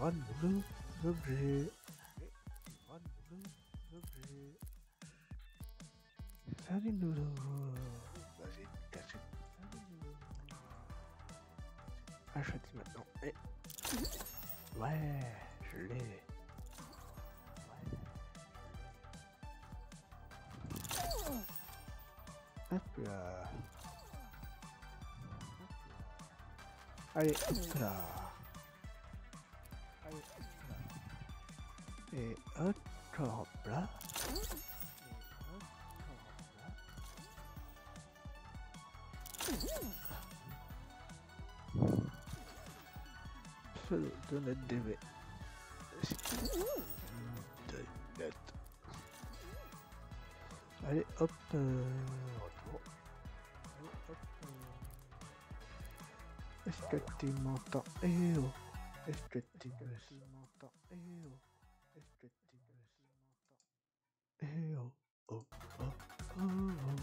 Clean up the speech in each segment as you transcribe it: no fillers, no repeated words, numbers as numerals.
Run boulot, objet. Run boulot, objet. Faire des nouveaux. Vas-y, casse. Ah, choisis maintenant. Et... Ouais, je l'ai. Hop là. Allez, hop là. Allez, hop là. Et encore là. De notre DV. Allez, hop. Retour. Allez, hop. Est-ce que tu m'entends? Eh oh. Est-ce que tu m'entends? Eh oh. Est-ce que tu m'entends? Eh oh. Oh. Oh. Oh. Oh.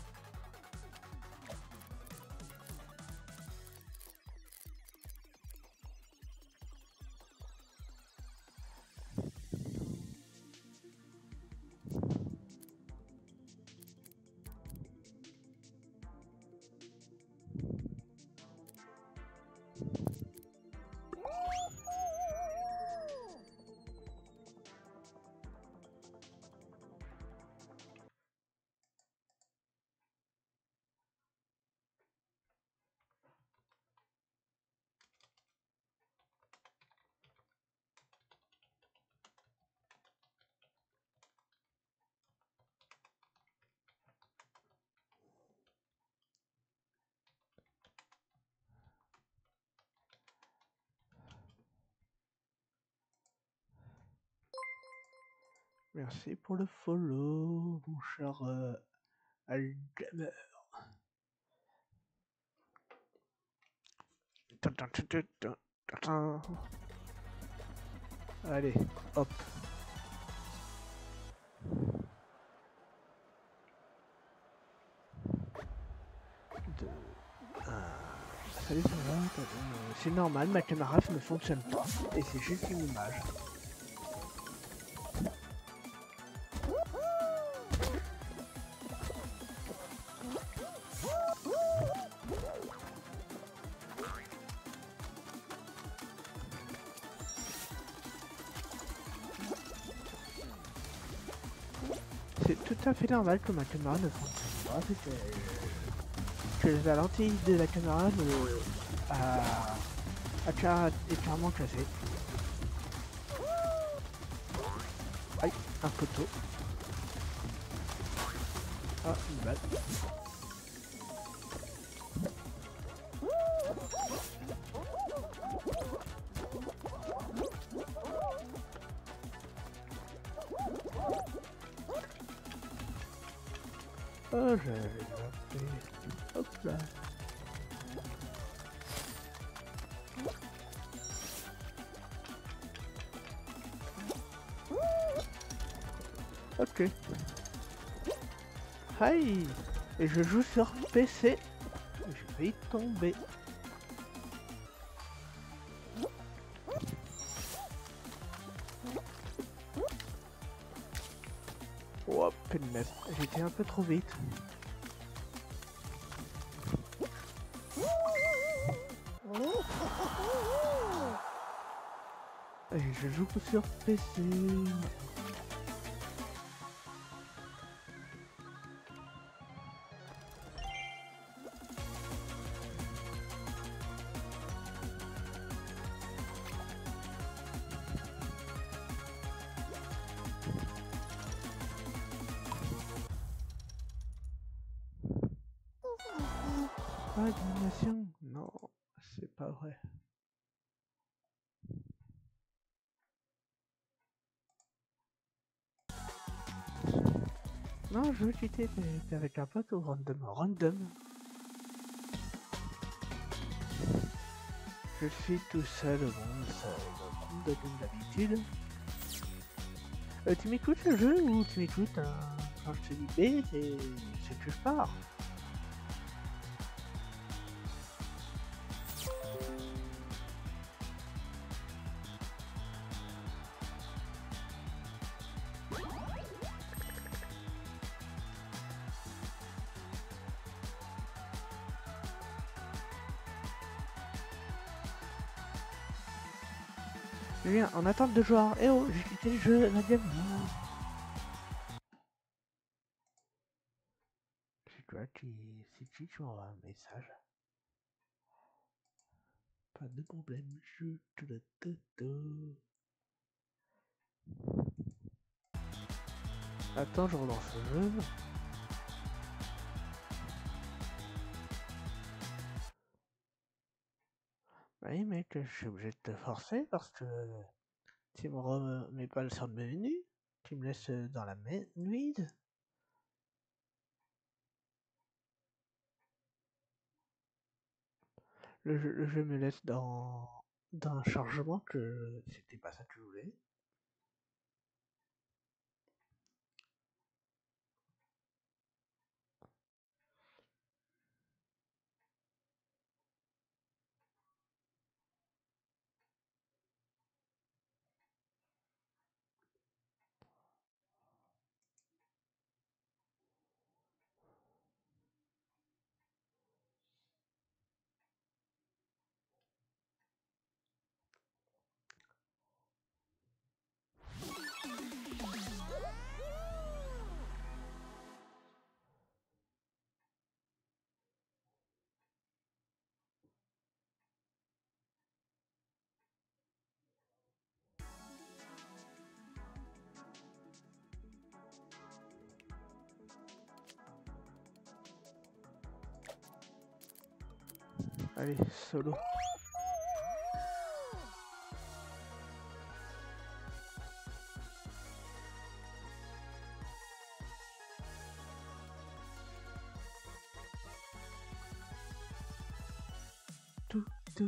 Merci pour le follow, mon cher Algamer. Allez, hop. Salut, ça va? C'est normal, ma caméra ne fonctionne pas. Et c'est juste une image. C'est tout à fait normal que ma caméra ne fonctionne pas. C'est que la lentille de la caméra est clairement cassée. Aïe, un poteau. Ah, une balle. Oh, j'avais zappé. Hop là. Ok. Aïe. Et je joue sur PC. Je vais y tomber. Oh, punaise. J'étais un peu trop vite. Et je joue sur PC. Pas d'animation? Non, c'est pas vrai. Non, je veux quitter, t'es avec un pote ou random? Random. Je suis tout seul au monde comme d'habitude. Tu m'écoutes le jeu ou tu m'écoutes quand je te dis B, c'est que je pars. Julien, en attente de joueur. Eh oh, j'ai quitté le jeu, la game. C'est toi qui tu m'envoies un message. Pas de problème, je te le donne. Attends, je relance le jeu. Oui, mec, je suis obligé de te forcer parce que tu me remets pas le sur le menu. Tu me laisses dans la nuit. Le jeu me laisse dans un chargement que c'était pas ça que je voulais. Allez, solo. Tout.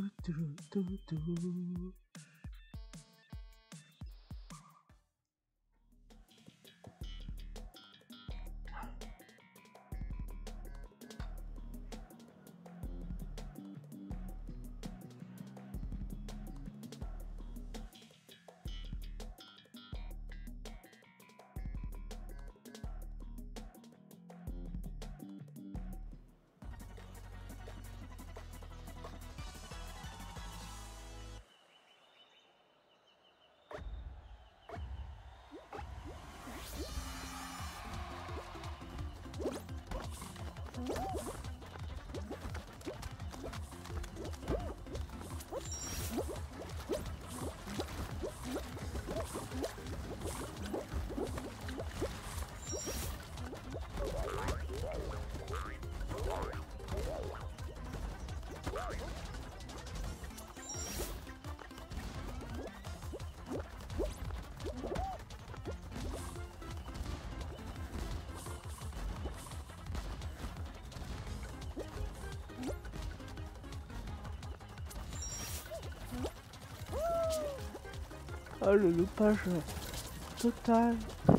Oh, le loupage total.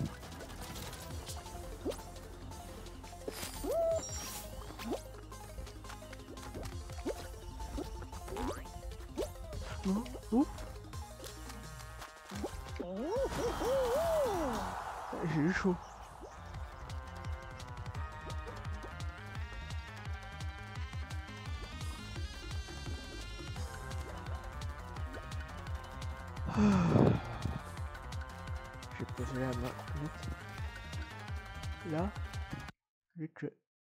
Non, ouf. J'ai eu chaud. J'ai posé la main là, vu que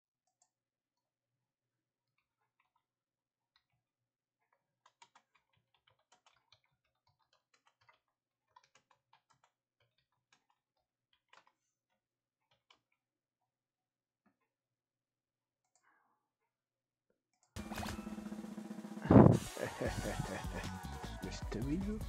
le stabilo.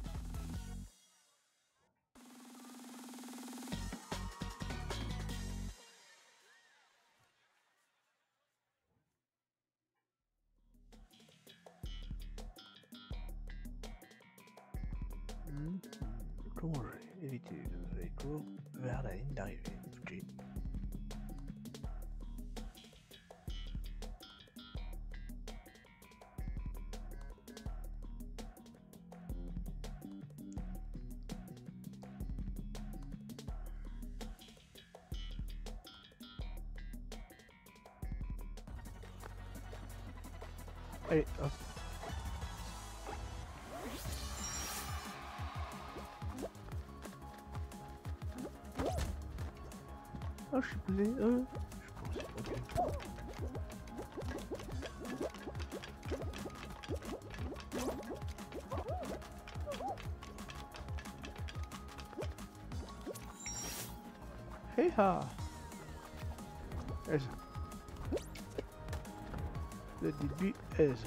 Comment j'ai évité le véhicule vers la ligne d'arrivée. Ok. Allez, hop. Oh, je suis posé. Je pense. Ok. Hey ha! Aise. Le début aise.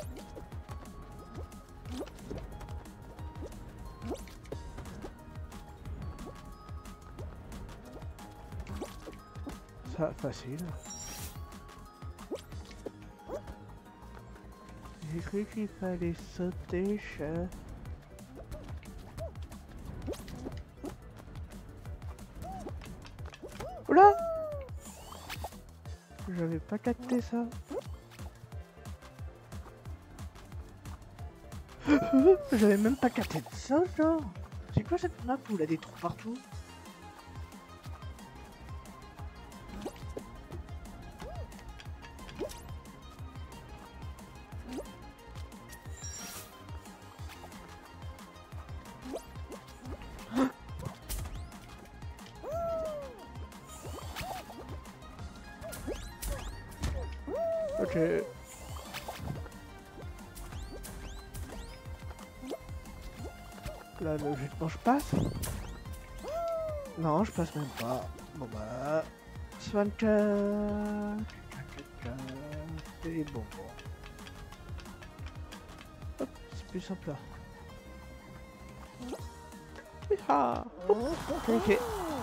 Ça, facile. J'ai cru qu'il fallait sauter, chat. Oula! J'avais pas capté ça. J'avais même pas capté ça, genre. C'est quoi cette map où il a des trous partout? Ok. Là, logiquement, je passe. Non, je passe même pas. Bon bah... Swanka... C'est les bonbons. Hop, c'est plus simple là. Ah, ok.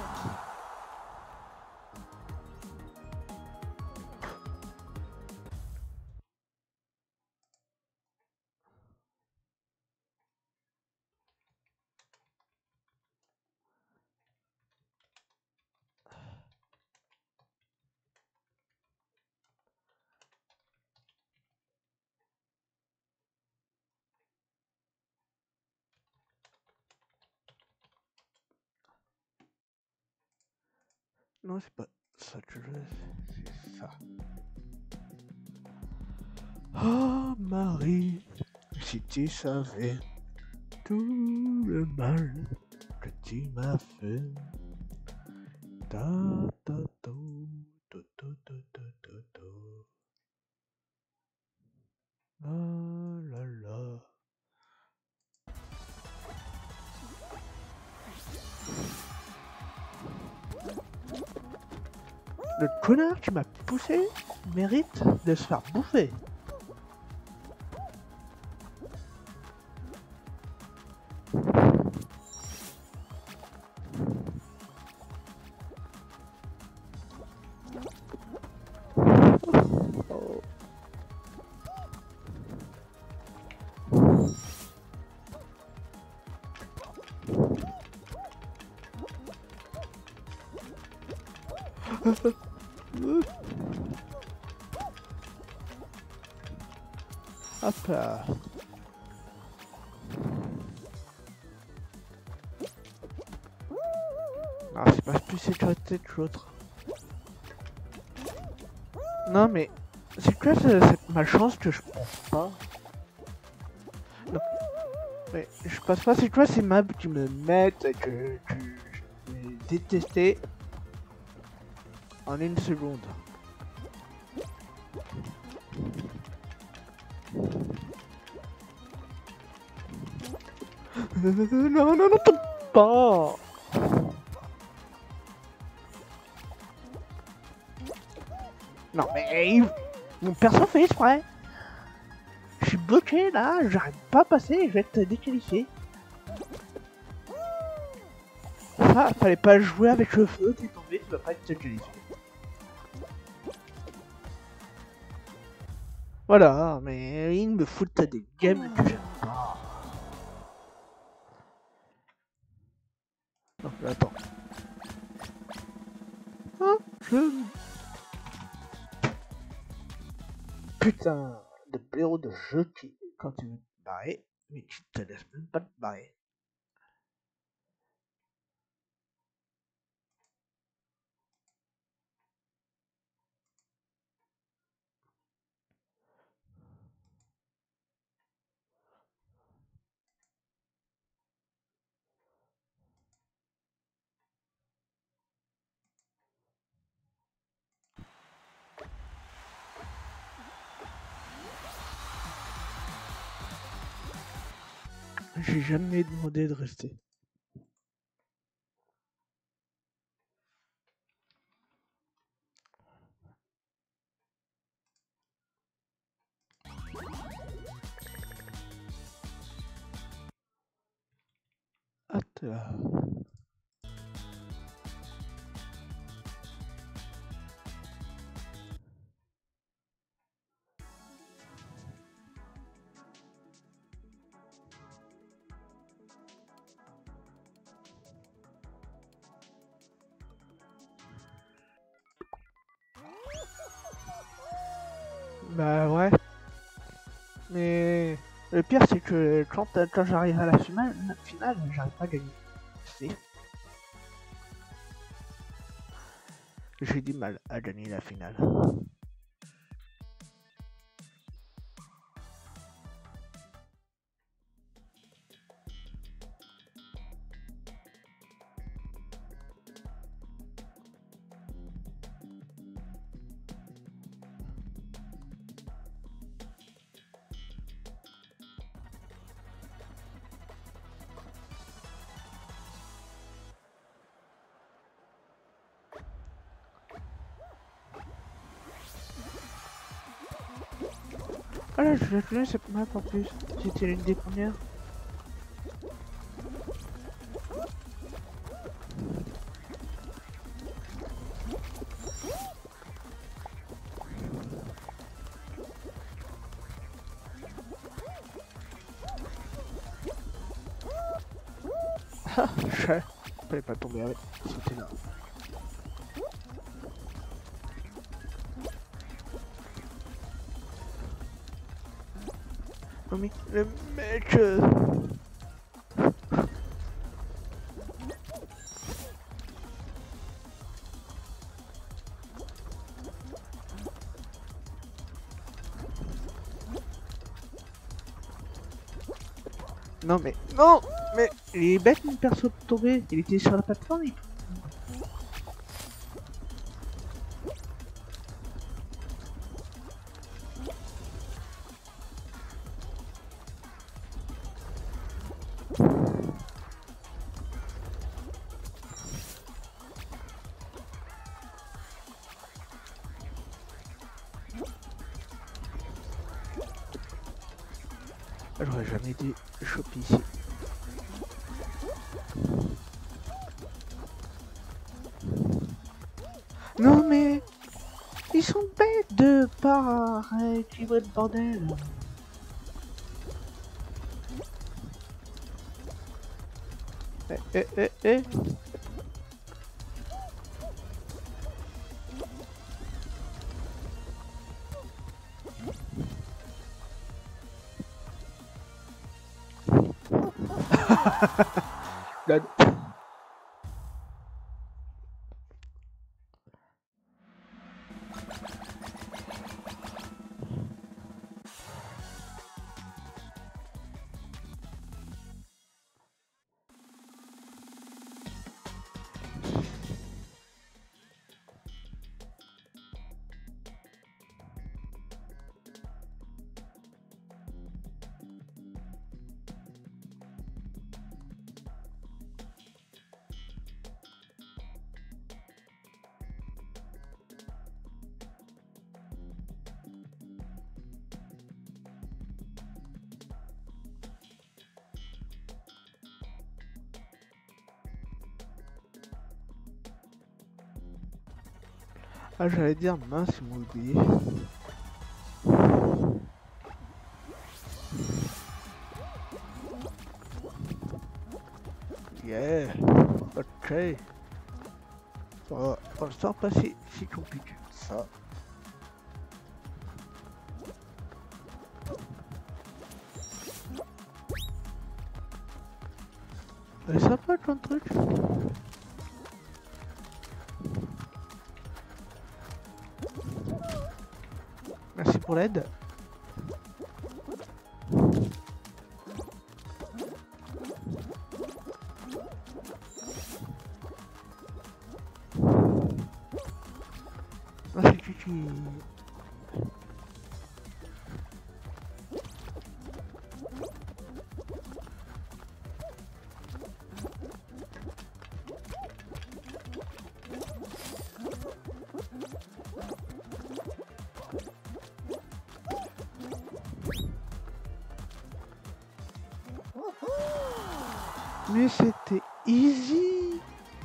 Non, c'est pas ça que je veux, c'est ça. Oh Marie, si tu savais tout le mal que tu m'as fait. Ta ta ta ta ta ta ta ta ta. Ah là là. Le connard qui m'a poussé mérite de se faire bouffer. Oh. Hop là. Ah, c'est pas plus sécurité que l'autre. Non mais, c'est quoi cette malchance que je pense pas? Non, mais je passe pas, c'est quoi ces maps qui me mettent que j'ai détesté en une seconde? Non, non, non, pas. Non mais, mon perso fait exprès. Je suis bloqué là, j'arrive pas à passer, je vais être déqualifié. Ah, fallait pas jouer avec le feu, t'es tombé, tu vas pas être déqualifié. Voilà, mais ils me foutent des games que j'aime pas. Non, mais attends. Hein, putain de bureau de jeu qui, quand tu veux te barrer, mais tu te laisses même pas te barrer. J'ai jamais demandé de rester. Attends. Bah ouais. Mais le pire c'est que quand j'arrive à la finale, j'arrive pas à gagner. Si. J'ai du mal à gagner la finale. Ah là, je l'ai connu cette map en plus. C'était l'une des premières. Ah, je fallait pas tomber avec. C'était là. Non mais le mec. Non mais non, mais il est bête mon perso de tomber. Il était sur la plateforme. J'aurais jamais dû choper ici. Non mais ils sont bêtes de pas équilibrer le bordel. Eh. Là, ah, j'allais dire mince, ils m'ont oublié. Yeah, ok. Pour l'instant, pas si compliqué que ça. C'est sympa comme truc. Merci pour l'aide. Ah, c'est Kiki. Mais c'était easy.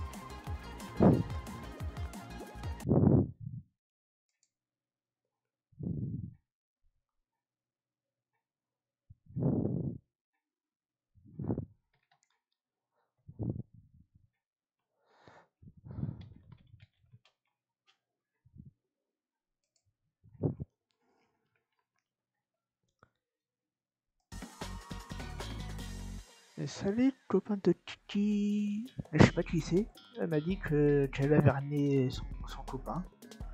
Et salut copain de Titi. Je sais pas qui c'est. Elle m'a dit que j'avais ramené son copain.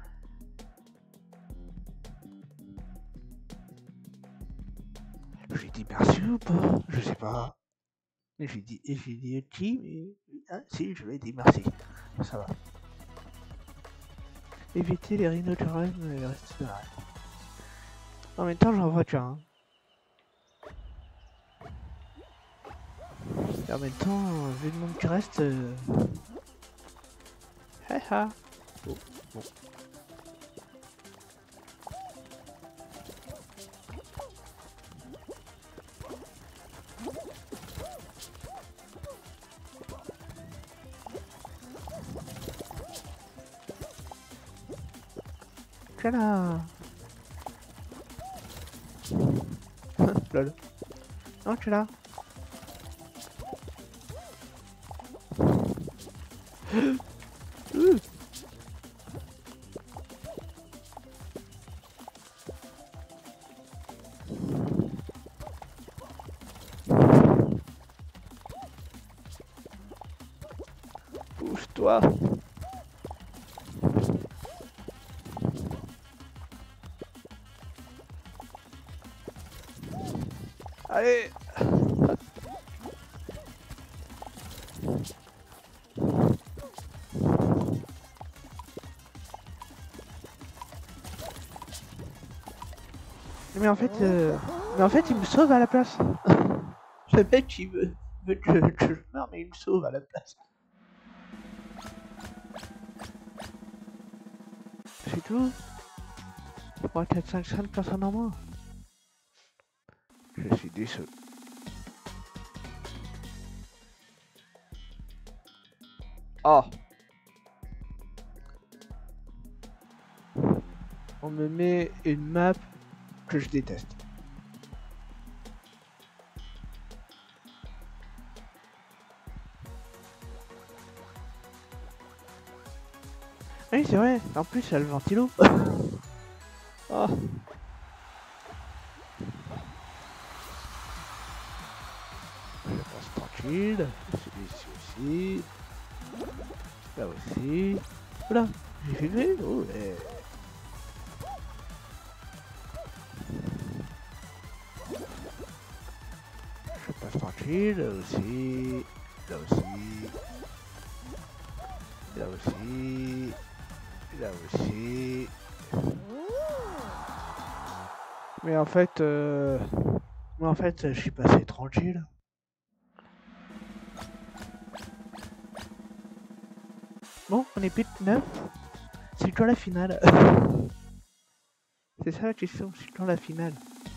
Je lui ai dit merci ou pas? Je sais pas. Et j'ai dit qui? Mais ah, si, je lui ai dit merci. Ça va. Éviter les rhinocéros et rester là. En même temps, j'en vois qu'un. Hein. Et en même temps, vu le monde qui reste. Haha. Oh, bon. Tchala. Lol. Non, tchala. Pousse-toi. Allez. Mais en fait, il me sauve à la place. Le mec, il veut que je meure, mais il me sauve à la place. C'est tout. 3, 4, 5, 5 personnes en moins. Je suis déçu. Oh. On me met une map que je déteste. Oui, c'est vrai. En plus, il y a le ventilo. Oh. Je passe tranquille. Celui-ci aussi. Là aussi. Oula, j'ai filmé. Oh, ouais. Je passe tranquille. Là aussi. Là aussi. Là aussi. Là aussi. Mais en fait, je suis passé tranquille. Bon, on est pit 9. C'est quand la finale? C'est ça la question, c'est quand la finale?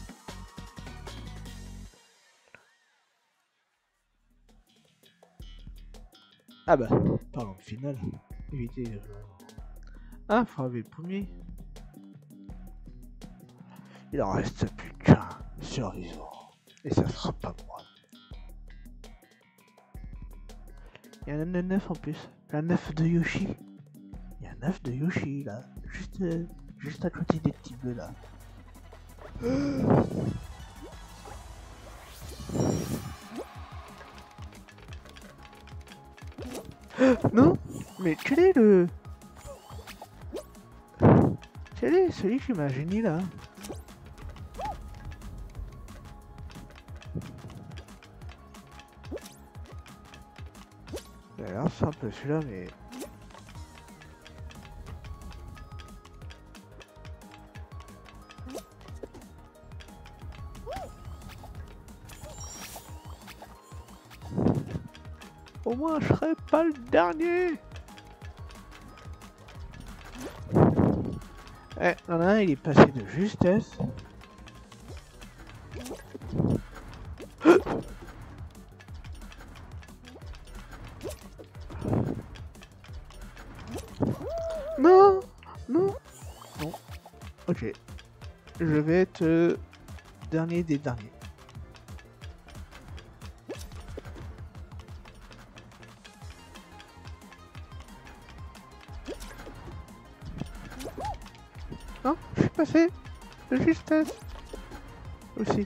Ah bah, parlons de finale. Évitez. Ah, faut enlever le premier. Il en reste plus qu'un survivant. Et ça sera pas moi. Il y en a un 9 en plus. Un 9 de Yoshi. Il y a un 9 de Yoshi là. Juste à côté des petits bleus là. Non? Mais quel est le... Quel est celui qui m'a gêné là? Il a l'air simple celui-là mais... Au moins je serai pas le dernier. Eh, il y en a un, il est passé de justesse. Non, non, non. Ok. Je vais être dernier des derniers. Non, je suis passé. De justesse. Aussi.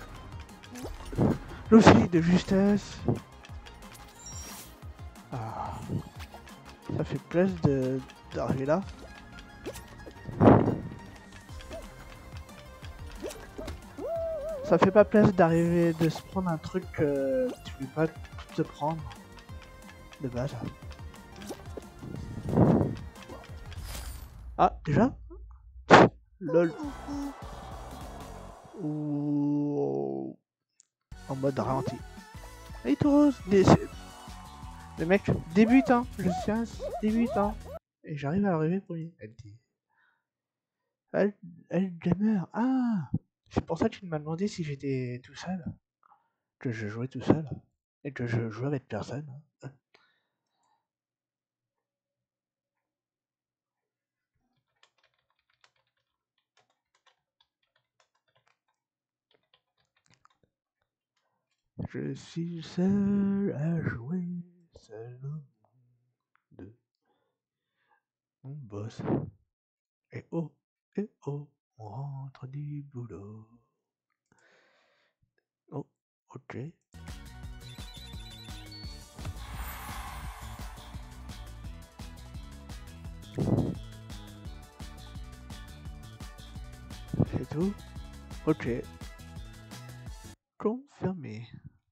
Aussi de justesse. Ah. Ça fait place d'arriver là. Ça fait pas place d'arriver de se prendre un truc que tu peux pas te prendre de base. Ah, déjà? Lol. Ou en mode ralenti. Hey Tauros, le mec débute hein, je suis un débutant. Et j'arrive à arriver premier. Elle dit. Elle demeure. Ah! C'est pour ça que tu m'as demandé si j'étais tout seul. Que je jouais tout seul. Et que je jouais avec personne. Je suis seul à jouer, seul au monde. Mon boss. Et oh, on rentre du boulot. Oh, ok. C'est tout? Ok. Confirmé.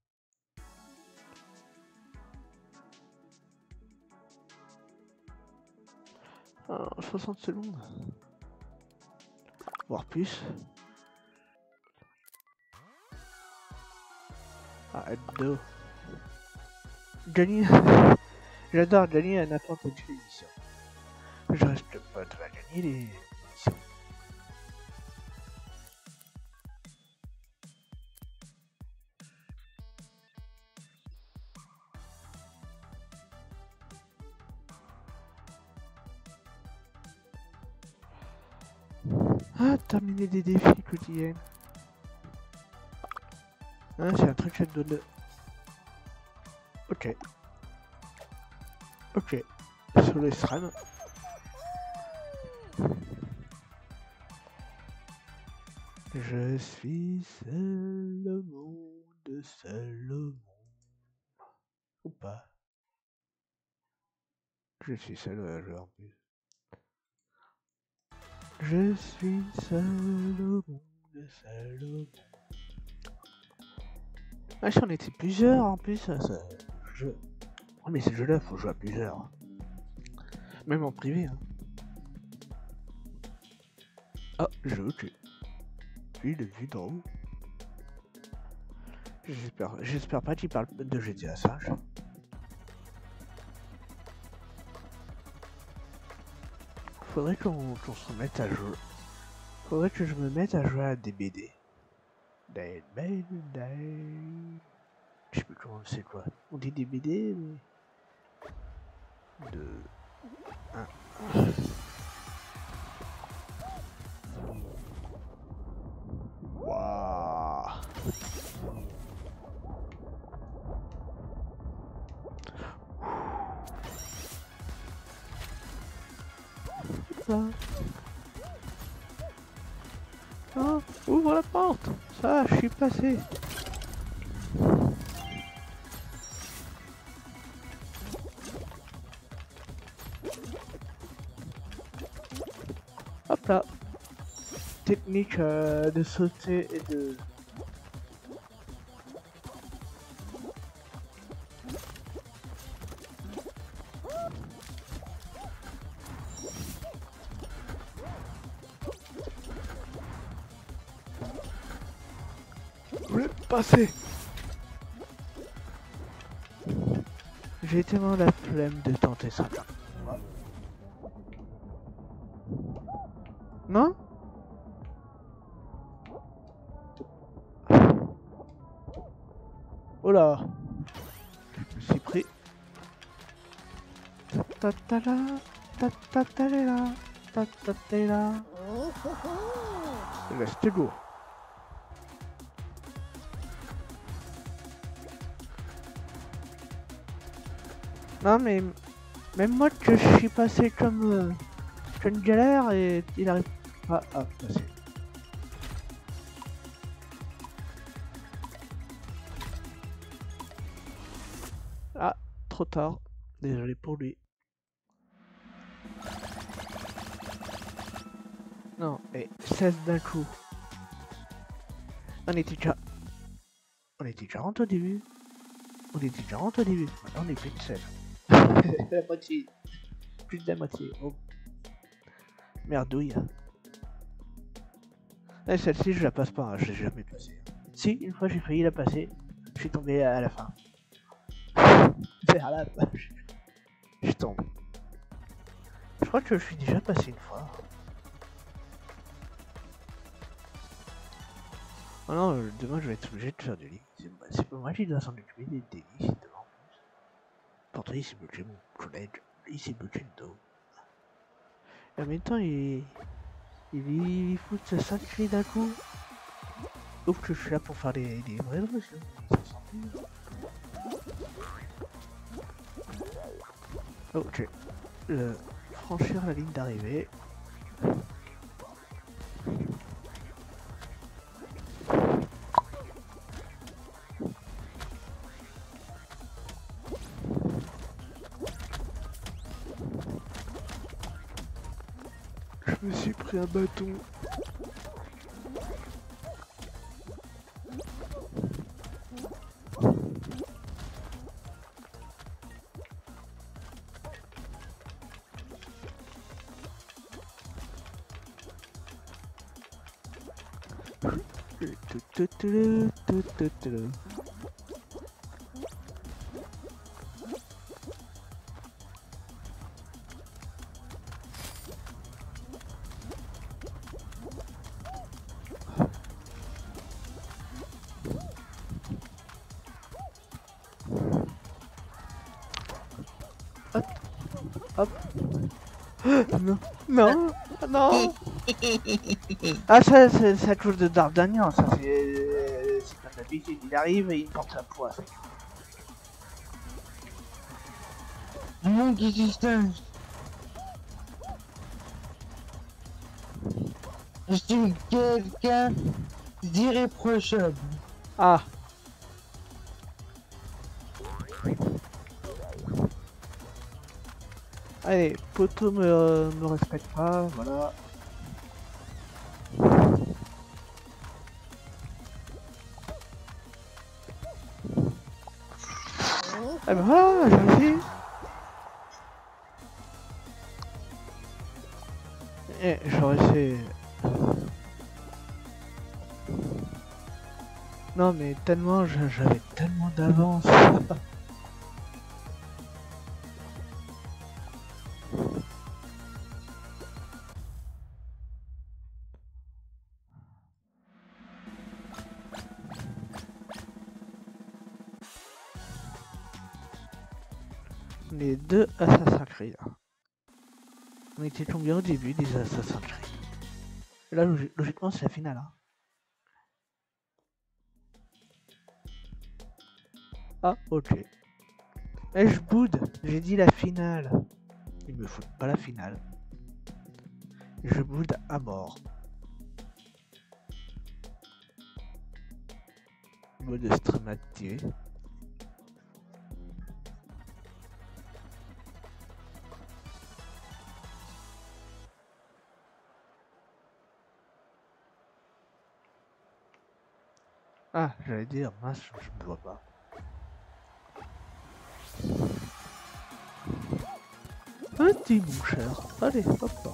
Ah, 60 secondes. Voire plus. Ah, Endo. Gagner. J'adore gagner à n'importe quelle émission. Je reste pas très gagner les émissions. Ah, terminer des défis quotidiens. Ah, c'est un truc que je te donne. Ok. Ok. Sur les SRAM. Je suis seul au monde, seul au monde. Ou pas. Je suis seul à jouer en plus. Je suis seul au monde, seul au monde. Ah, si on était plusieurs en plus, ça. Jeu. Oh, mais ces jeux-là, faut jouer à plusieurs. Même en privé. Hein. Ah, je ok. Puis le vue d'en haut. J'espère pas qu'il parle de GTA 5. Faudrait qu'on se remette à jouer. Faudrait que je me mette à jouer à des BD. Je sais plus comment c'est quoi. On dit des BD, mais. De. Un. Waouh. Ça. Ah, ouvre la porte. Ça, je suis passé. Hop là. Technique de sauter et de... Le passer. J'ai tellement la flemme de tenter ça. Non? Oh là. Je me suis pris. Ta ta ta là. ta ta ta là, ta ta ta là. Là, c'était lourd. Non mais même moi que je suis passé comme une galère et il arrive pas à passer. Ah, trop tard. Désolé pour lui. Non, et 16 d'un coup. On était déjà 40 au début. On était déjà 40 au début. Maintenant on est plus de 16. La moitié. Plus de la moitié. Oh. Merdouille. Et celle-ci je la passe pas, hein. Je l'ai jamais passée. Si, une fois j'ai failli la passer. Je suis tombé à la fin. Vers la page. Je tombe. Je crois que je suis déjà passé une fois. Oh non, demain je vais être obligé de faire du lit. C'est pas moi qui dois s'en occuper des lits, c'est demain en plus. Pourtant il s'est bloqué mon collègue, il s'est bloqué le dos. Et en même temps il fout sa 5 cris d'un coup. Sauf que je suis là pour faire des vraies missions. Ok. Franchir la ligne d'arrivée. Je me suis pris un bâton. Hop, hop. Non, non, non. Ah ça c'est à cause de D'Artagnan, ça c'est comme d'habitude, il arrive et il porte sa poids. Mon existence. Je suis quelqu'un d'irréprochable. Ah. Allez, Poto me respecte pas, voilà. Ah ben voilà, j'ai réussi. Eh, j'aurais fait... Non mais tellement, j'avais tellement d'avance. Les deux Assassin's Creed. On était tombé au début des Assassin's Creed. Et là, logiquement, c'est la finale. Hein. Ah, ok. Eh, je boude. J'ai dit la finale. Ils me foutent pas la finale. Je boude à mort. Mode stream activé. Ah, j'allais dire, mince, je me vois pas. Petit mon cher. Allez, hop là.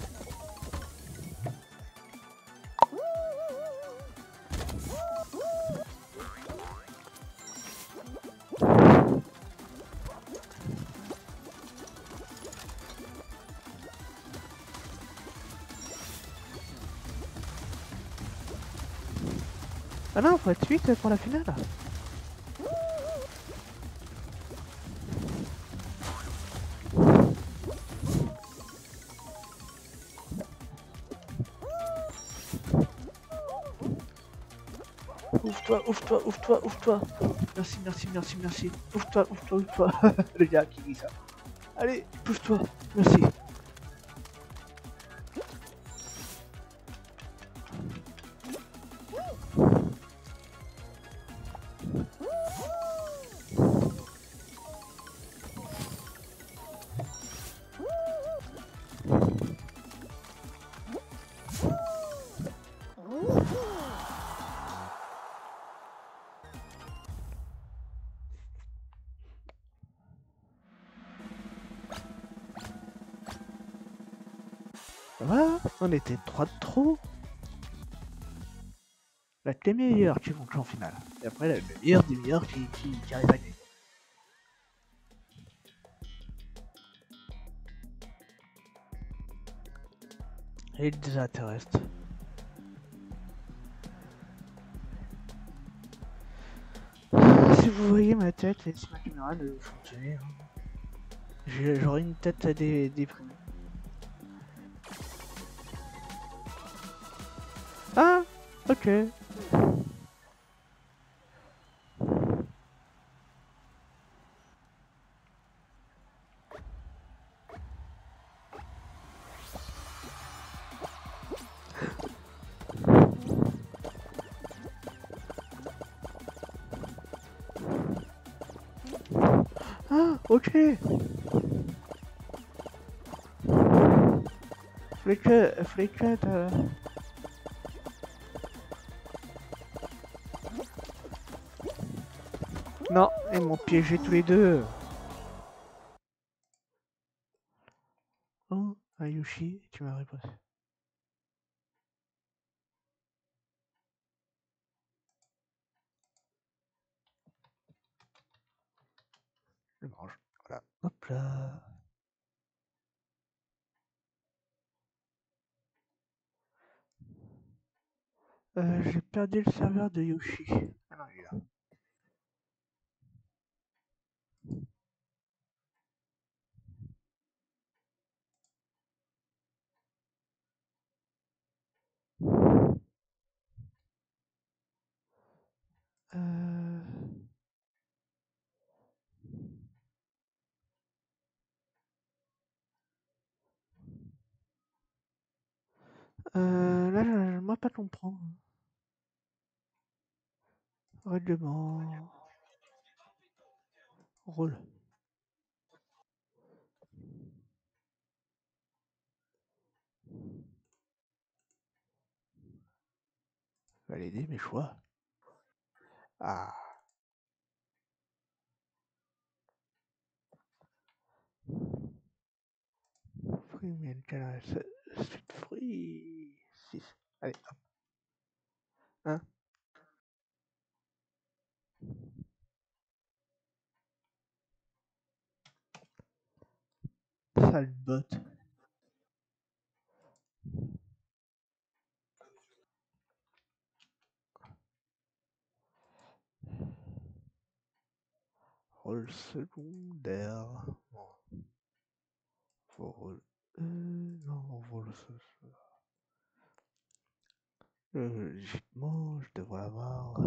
Ah non, faut être 8 pour la finale. Ouvre-toi, ouvre-toi, ouvre-toi, ouvre-toi. Merci, merci, merci, merci. Ouvre-toi, ouvre-toi, ouvre-toi. Le gars qui dit ça. Allez, pousse-toi. Merci. Ça va? On était 3 de trop. La t'es meilleur qui monte en finale. Et après, le meilleur des meilleurs qui arrive à gagner. Et il désintéresse. Si vous voyez ma tête et si ma caméra ne fonctionnait, j'aurais une tête déprimée. Ah, ok. Ah, ok. Flicker, Non, ils m'ont piégé tous les deux. Oh, Ayushi, tu m'as répondu. Je mange. Voilà. Hop là. J'ai perdu le serveur de Yoshi. Ah non, il est là. Là, je ne pas comprendre. Règlement. Rôle. Valider mes choix. Ah. Free main channel. Suite free. 6. Allez, hop. 1. Sale bot. Rôle secondaire. Bon. Faut rôle. Non, rôle secondaire. Logiquement, je devrais avoir.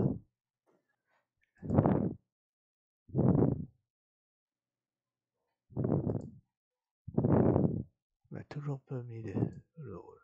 On m'a toujours pas mis le rôle.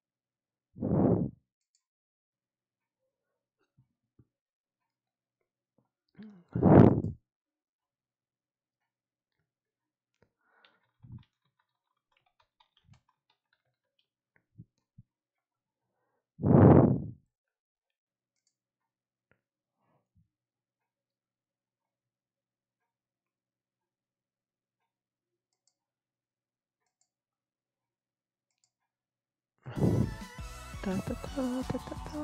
Ta ta ta ta ta ta.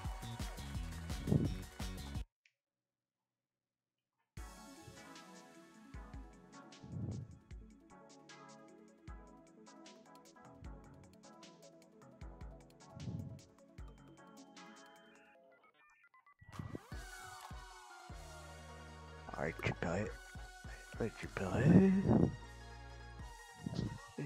Récupérer. Récupérer. Et...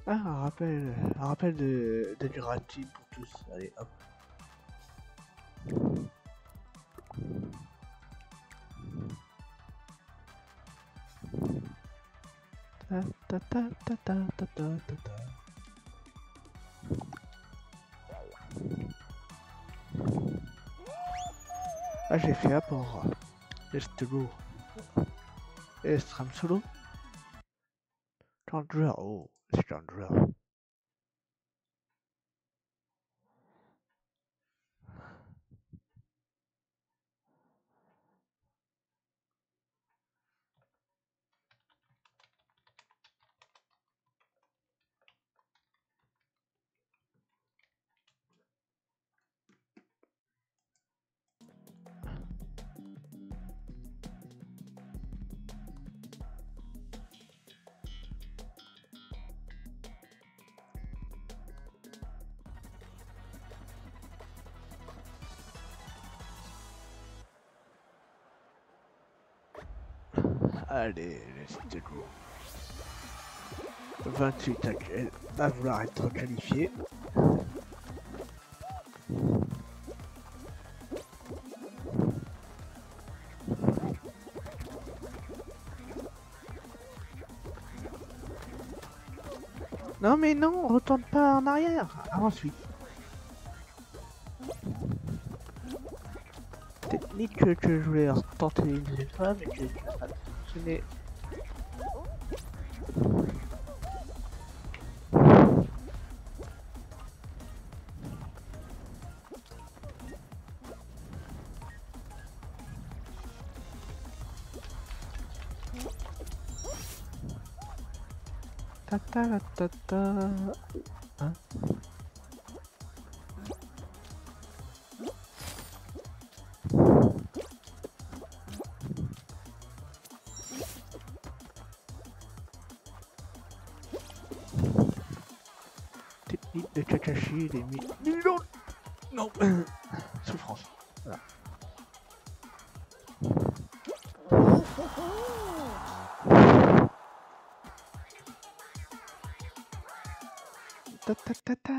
Ah, un rappel de gratuit pour tous. Allez, hop. Ta ta ta ta ta ta ta ta ta. Ah, j'ai fait apport. Let's go. Stram solo. Chandra, oh, c'est Chandra. Allez, let's go. 28 à vouloir être qualifié. Non mais non, on retourne pas en arrière. Ensuite. Technique que je voulais tenter une deuxième fois, mais que ça n'a pas fonctionné. Ta ta ta ta. Hein? Technique de Kakashi, les millions. Non. Souffrance. Voilà. Ta ta ta ta.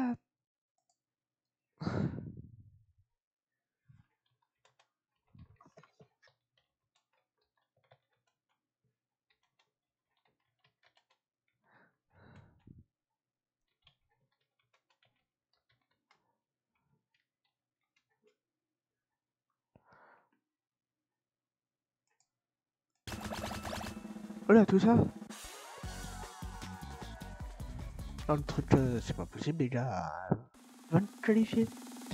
Voilà tout ça. Dans le truc, c'est pas possible les gars. Va te qualifier.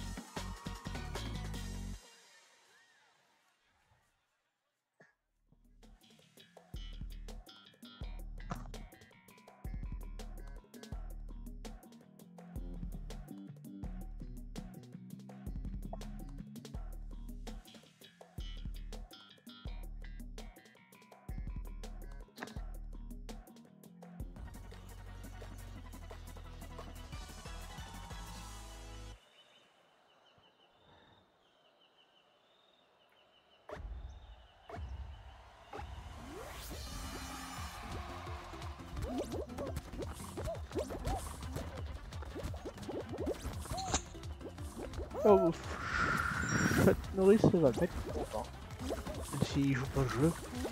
Oh, Chat Norris va mettre content. Même s'il joue pas le jeu.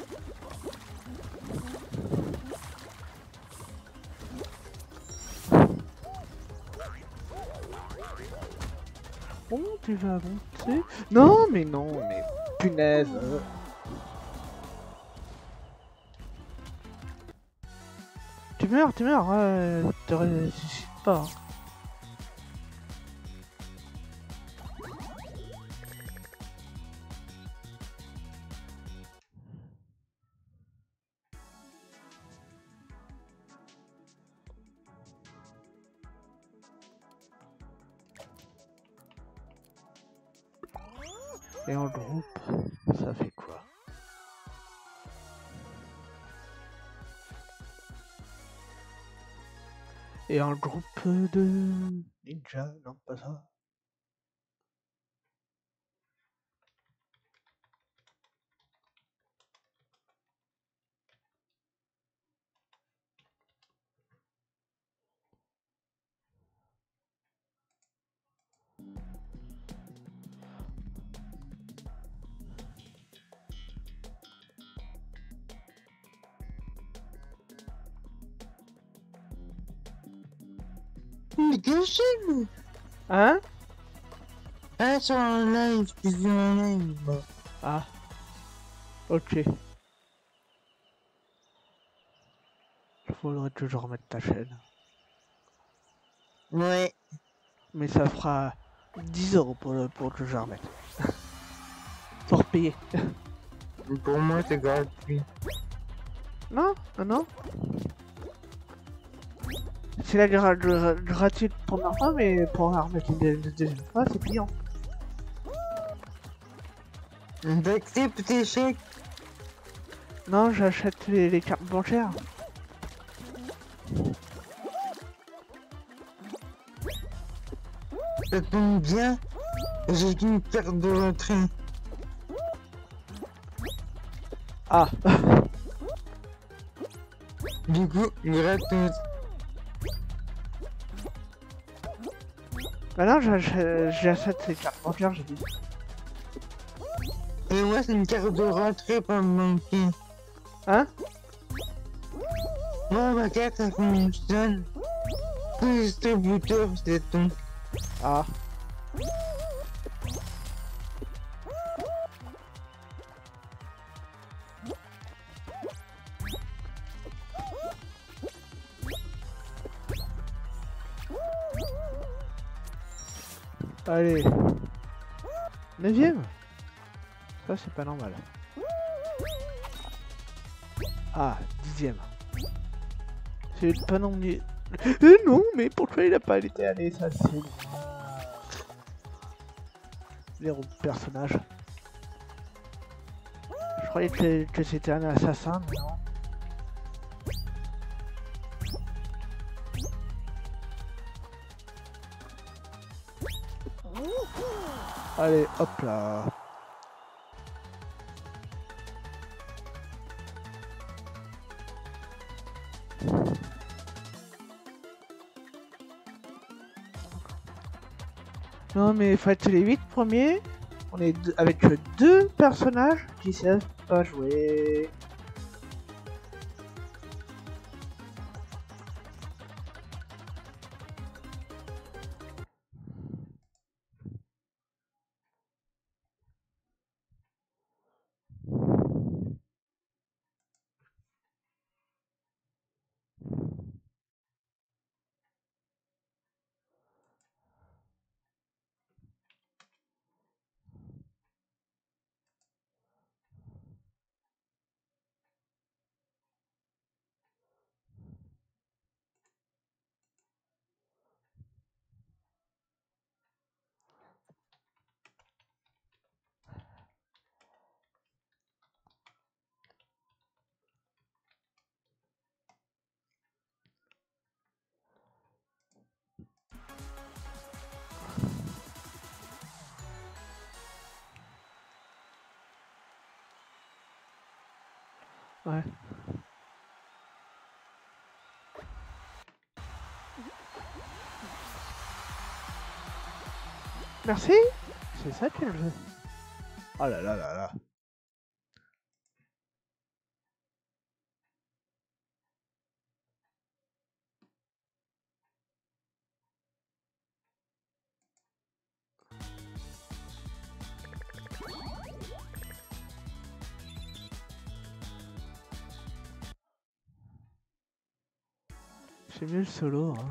Bon, tu vas monter. Non, mais non, mais punaise. Tu meurs, te ressuscites pas. Hein. Et en groupe, ça fait quoi? Et un groupe de ninja, non pas ça. Mais quelle chaîne? Hein? Ah, sur un live, tu fais un live. Ah. Ok. Il faudrait que je remette ta chaîne. Ouais. Mais ça fera 10 € pour que je remette. Pour payer. Pour moi, c'est gratuit. Non, non, non. C'est la gratuite pour première fois, mais pour la remettre une deuxième fois, c'est payant. T'acceptes tes chèques? Non, j'achète les cartes bancaires. Ça tombe bien. J'ai une carte de retrait. Ah. Du coup, gratos. Bah non, j'achète les cartes bancaires, j'ai dit. Et moi, c'est une carte de retrait pour me manquer. Hein? Moi, ma carte, ça fonctionne. Tous les distributeurs, c'est tout. Ah. Allez. 9ème. Ça, c'est pas normal. Ah, 10ème. C'est pas non mieux. Non, mais pourquoi il a pas été allé, ça c'est... Les personnages. Je croyais que c'était un assassin, mais non. Allez, hop là. Non mais il faut être les 8 premiers. On est avec 2 personnages qui savent pas jouer. Ouais. Merci. C'est ça qu'elle veut. Oh là là là là. J'ai mieux le solo. Hein.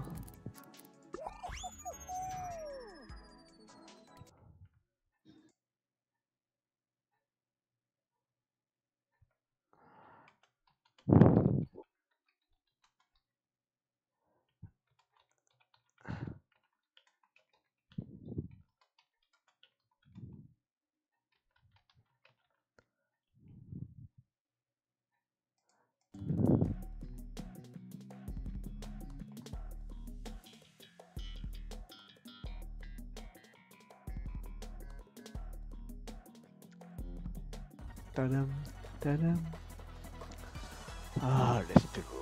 Tadam, tadam. Ah, laisse-le go.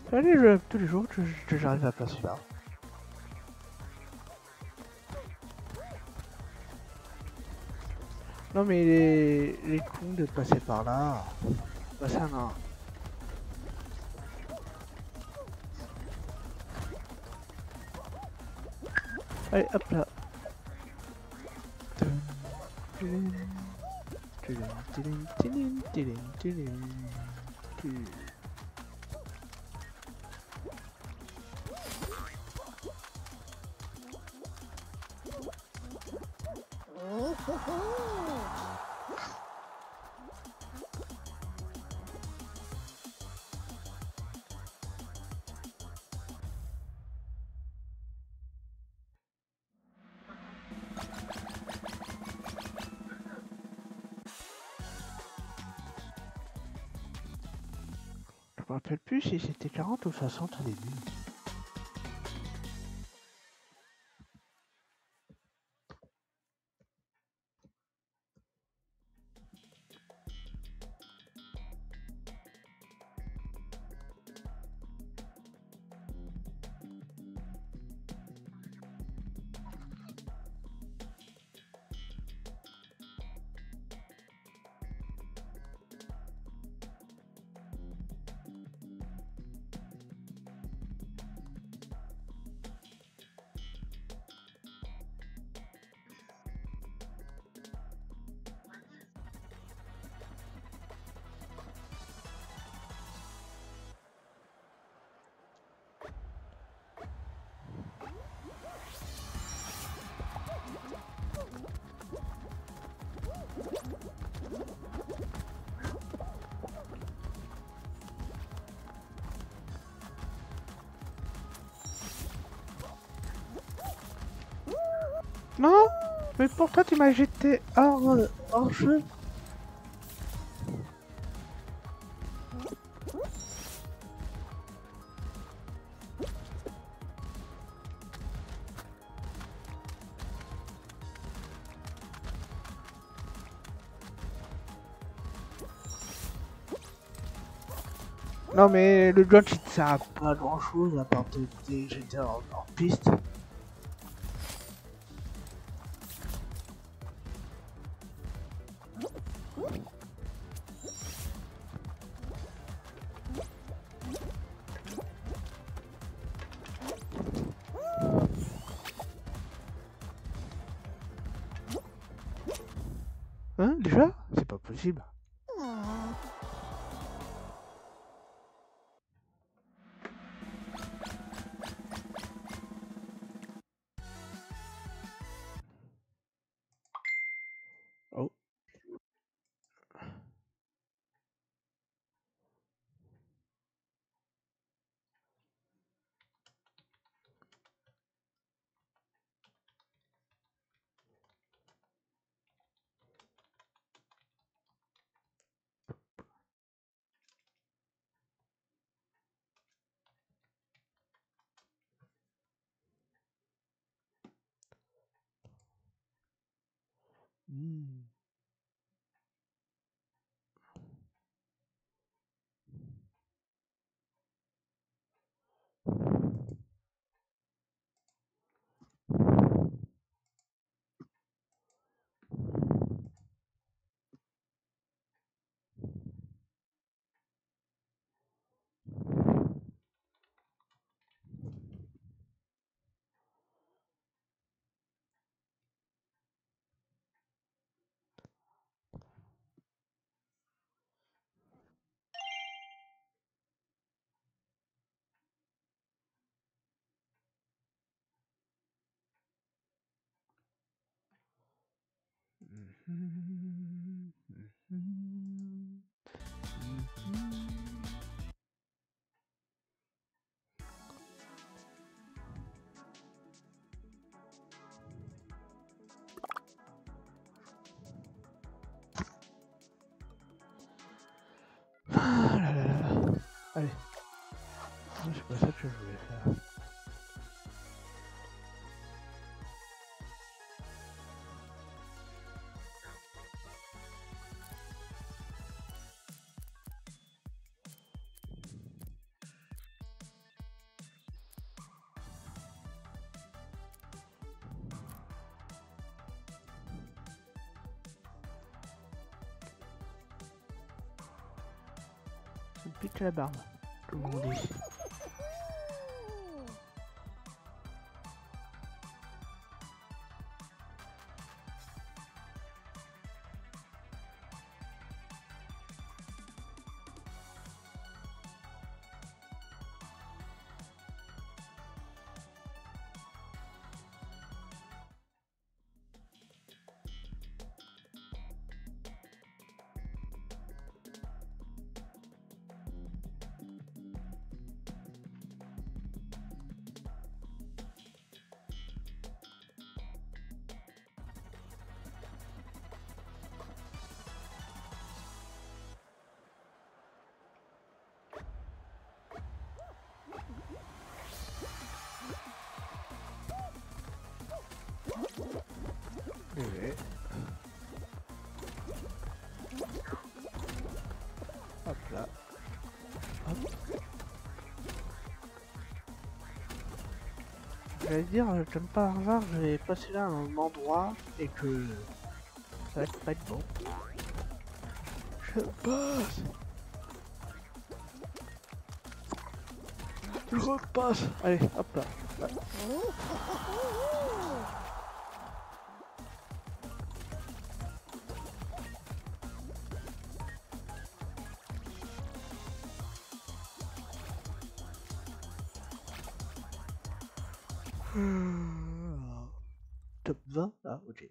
Allez, tous les jours que j'arrive à passer là. Non mais les cons de passer par là. Bah ça non. Allez hop là. Je me rappelle plus si c'était 40 ou 60 au début. Non, mais pourquoi tu m'as jeté hors jeu? Non mais le jump il sert à pas grand chose à part de jeter en piste. Hein, déjà? C'est pas possible. Oh. Hmm. Ah là là là. Allez. C'est pas ça que je voulais faire. Ça me pique la barbe, comme on dit. Ouais. Hop là. Hop. J'allais dire, comme par hasard, je vais passer là à un endroit et que ça va pas être bon. Je passe. Je repasse. Allez, hop là. Là. Top 20? Ah, ok.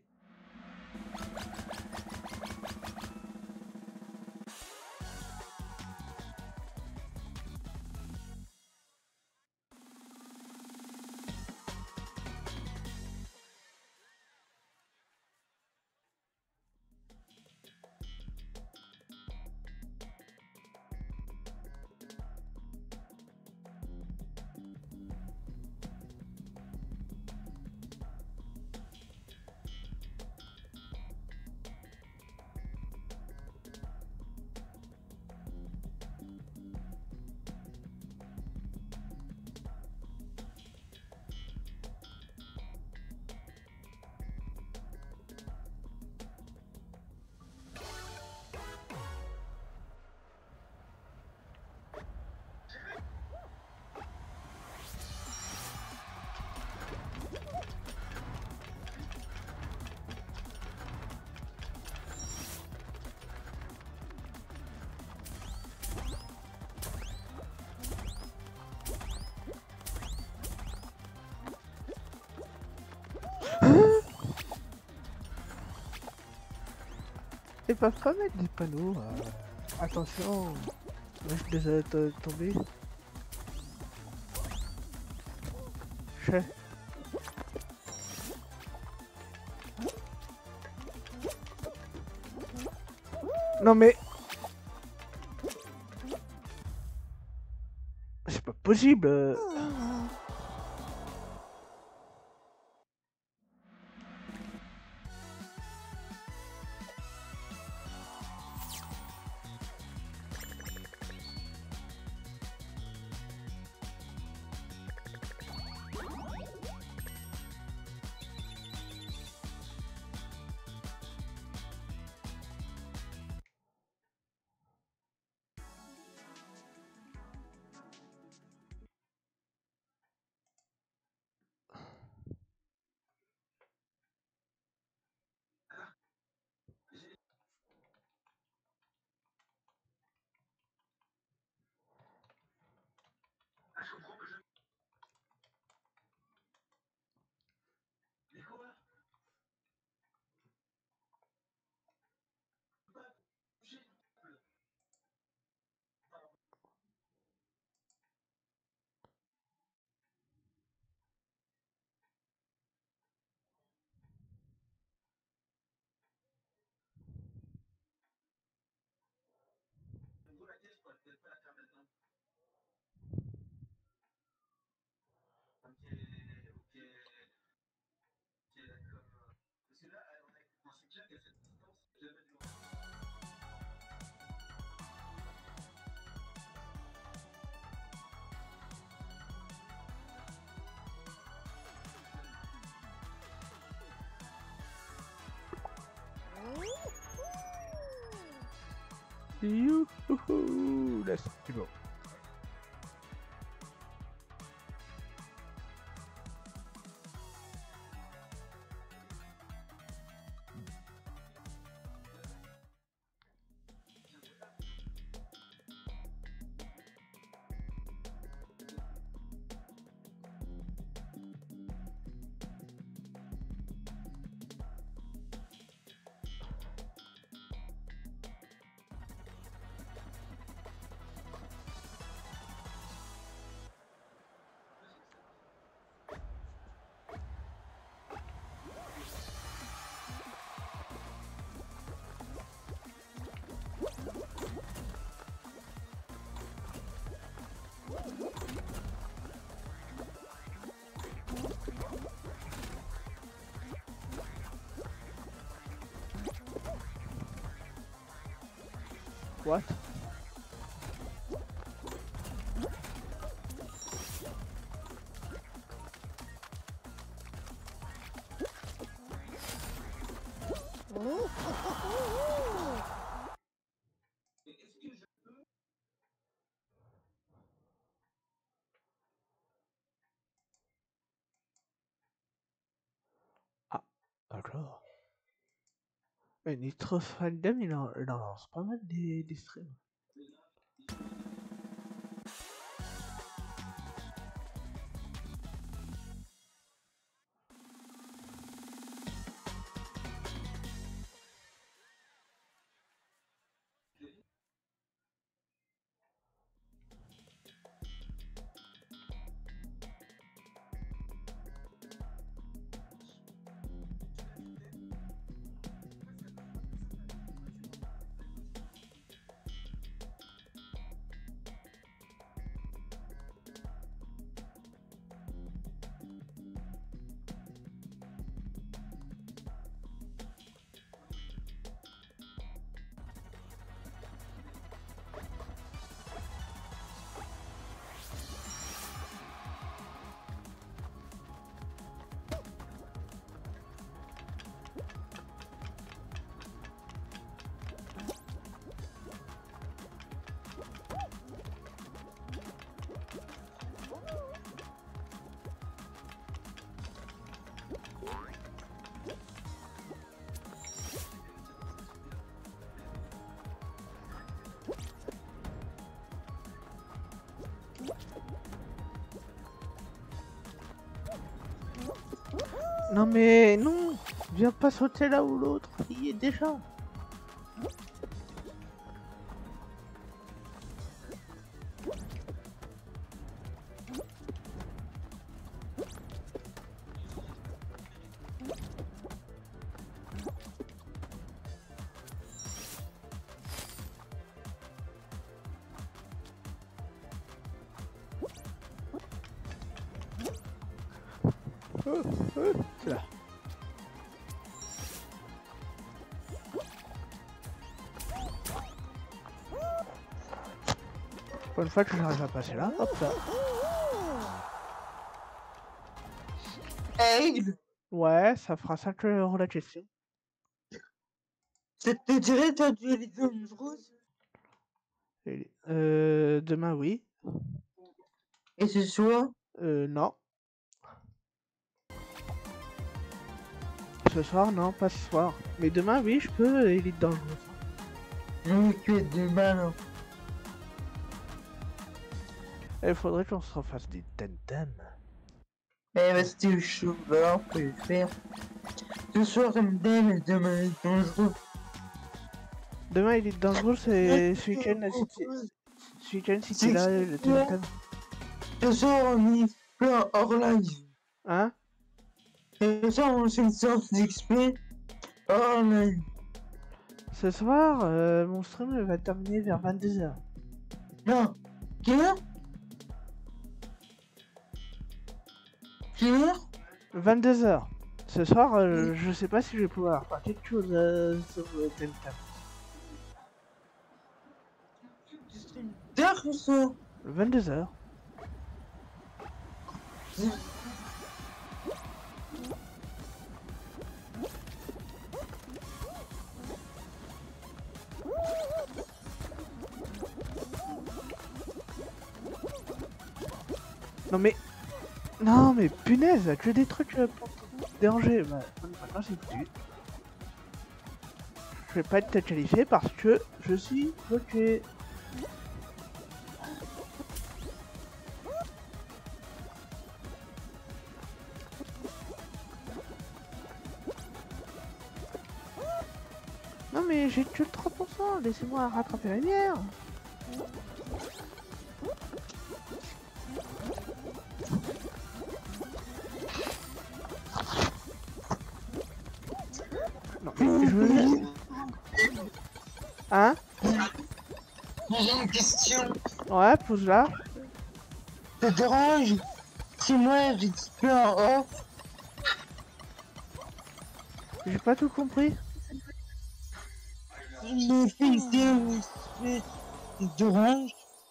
Ils peuvent pas mettre des panneaux. Attention, risque de tomber. Je... Non mais... C'est pas possible. See you. Ouhou, là, c'est plus bon. What? Ah, d'accord. Mais Nitro Fandom, il en lance pas mal des streams. Non mais non, viens pas sauter là ou l'autre, il y est déjà. C'est là. Pour une fois que j'arrive à passer là, hop là. Hey, Ouais, ça fera 5 € la question. ça te dirait de tuer les hommes roses? Demain oui. Et ce soir? Non. Ce soir, non, pas ce soir. Mais demain, oui, je peux Elite Dangerous. Non, que demain, là. Il faudrait qu'on se refasse des Temtem. Eh bah c'était chaud, alors on peut le faire. Ce soir ça me donne et demain il est dangereux. Demain, Elite Dangerous, c'est ce week-end, si t'es là, le Temtem. Ce soir on est plein hors live. Hein? Ce soir on fait une sorte d'XP hors live. Ce soir, mon stream va terminer vers 22h. Non. Quelle heure? Quelle heure? 22h. Ce soir, je sais pas si je vais pouvoir faire quelque chose sur le Temtem. Tu stream tard ce soir? 22h. Non mais... Non mais punaise, que des trucs pour te déranger. Bah, maintenant c'est foutu. Je vais pas être qualifié parce que je suis bloqué. Non mais j'ai que 30%, laissez-moi rattraper la bière. Non mais je me mets... Hein? J'ai une question. Ouais, pose-la. Ça te dérange si moi j'ai display en off? J'ai pas tout compris. Il me fait une séance. Ça te dérange?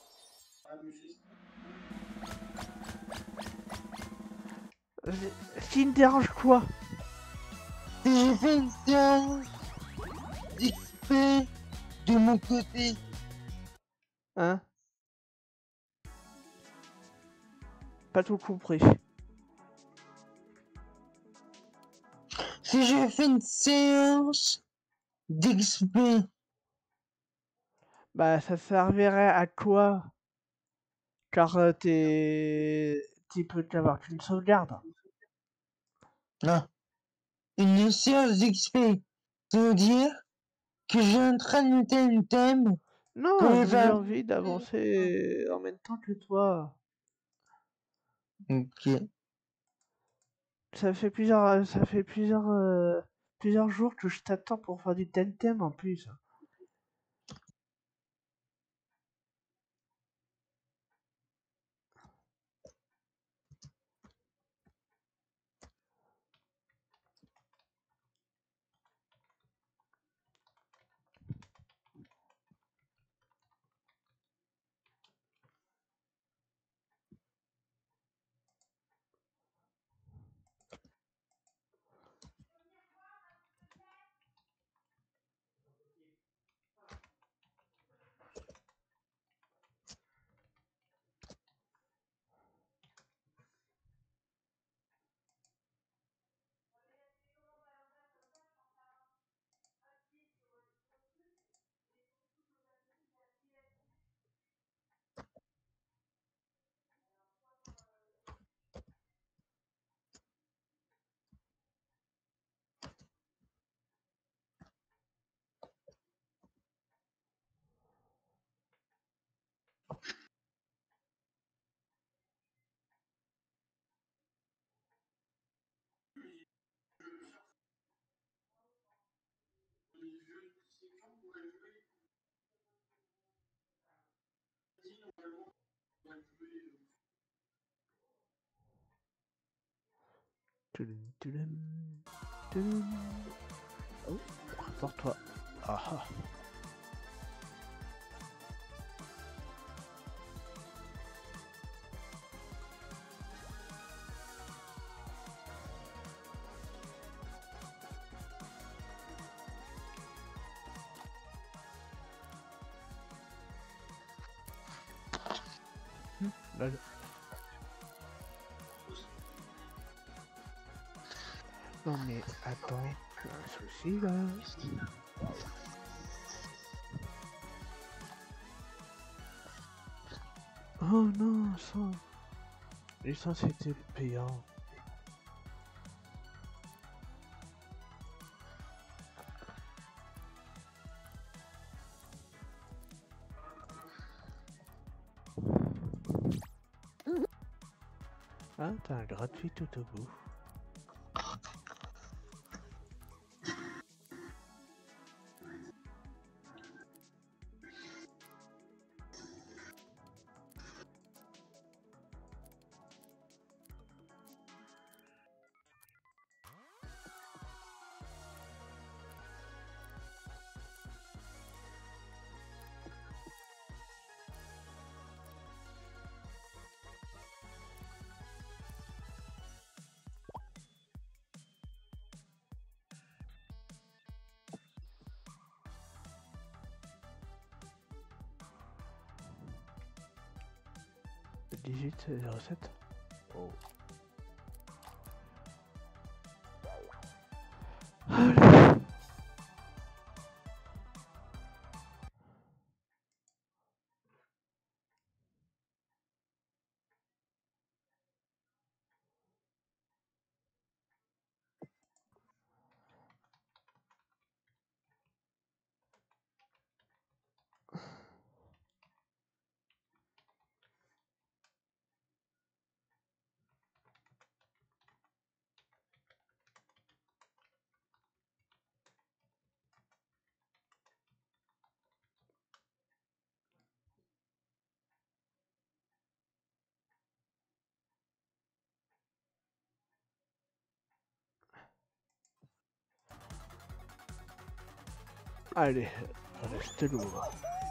Ce qui me dérange quoi? Si j'ai fait une séance d'XP de mon côté. Hein? Pas tout compris. Si j'ai fait une séance d'XP. Bah ça servirait à quoi? Car tu peux t'avoir qu'une sauvegarde. Non. Une séance d'XP. Ça veut dire que j'ai un train de thème pour Non, les mais j'ai faire. envie d'avancer en même temps que toi. Ok. Plusieurs jours que je t'attends pour faire du thème en plus. Tudum, tudum, tudum. Oh, prépare-toi. Ah ah. Là, non mais attends, j'ai un souci là. Oh non, ça. Licence était payant. Ah, t'as un gratuit tout au bout. Le 18 07. Oh. Allez. Allez, c'était lourd.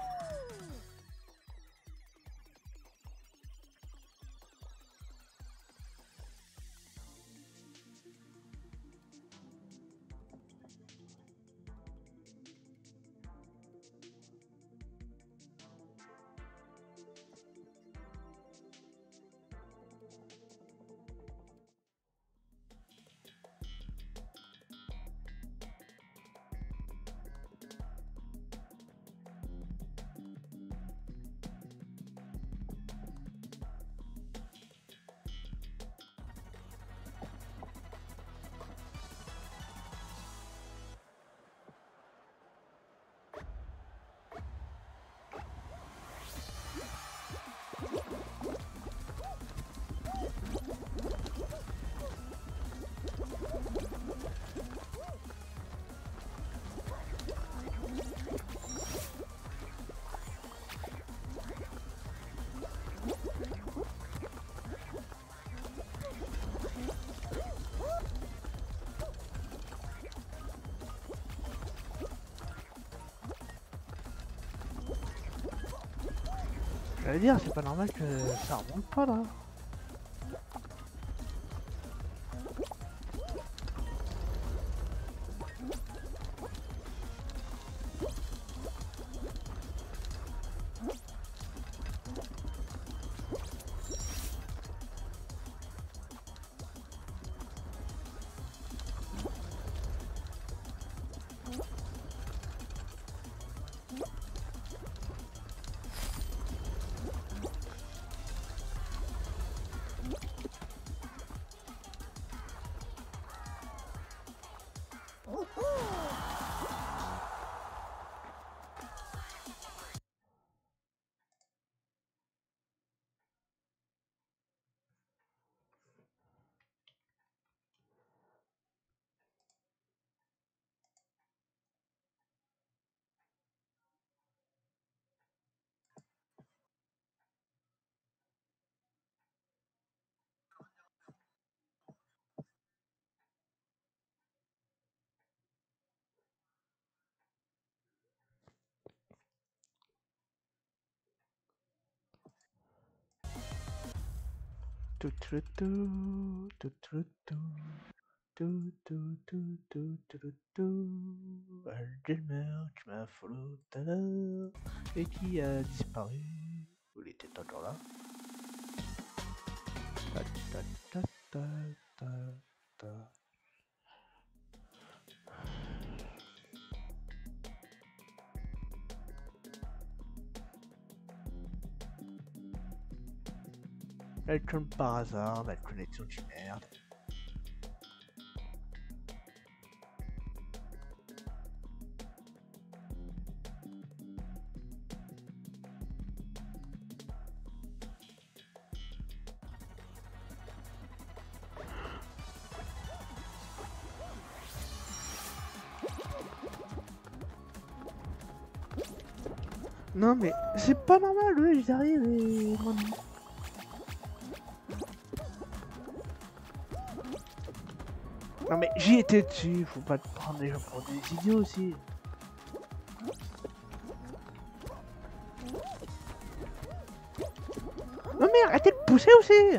J'allais dire, c'est pas normal que ça remonte pas là. Algemer qui m'a follow tout à l'heure et qui a disparu. Il était encore là. Ta, ta, ta, ta, ta, ta. Elle comme par hasard, ma connexion de merde. Non mais c'est pas normal, eux ils arrivent et moi non. Non mais j'y étais dessus, faut pas te prendre les gens pour des idiots aussi. Non mais arrêtez de pousser aussi.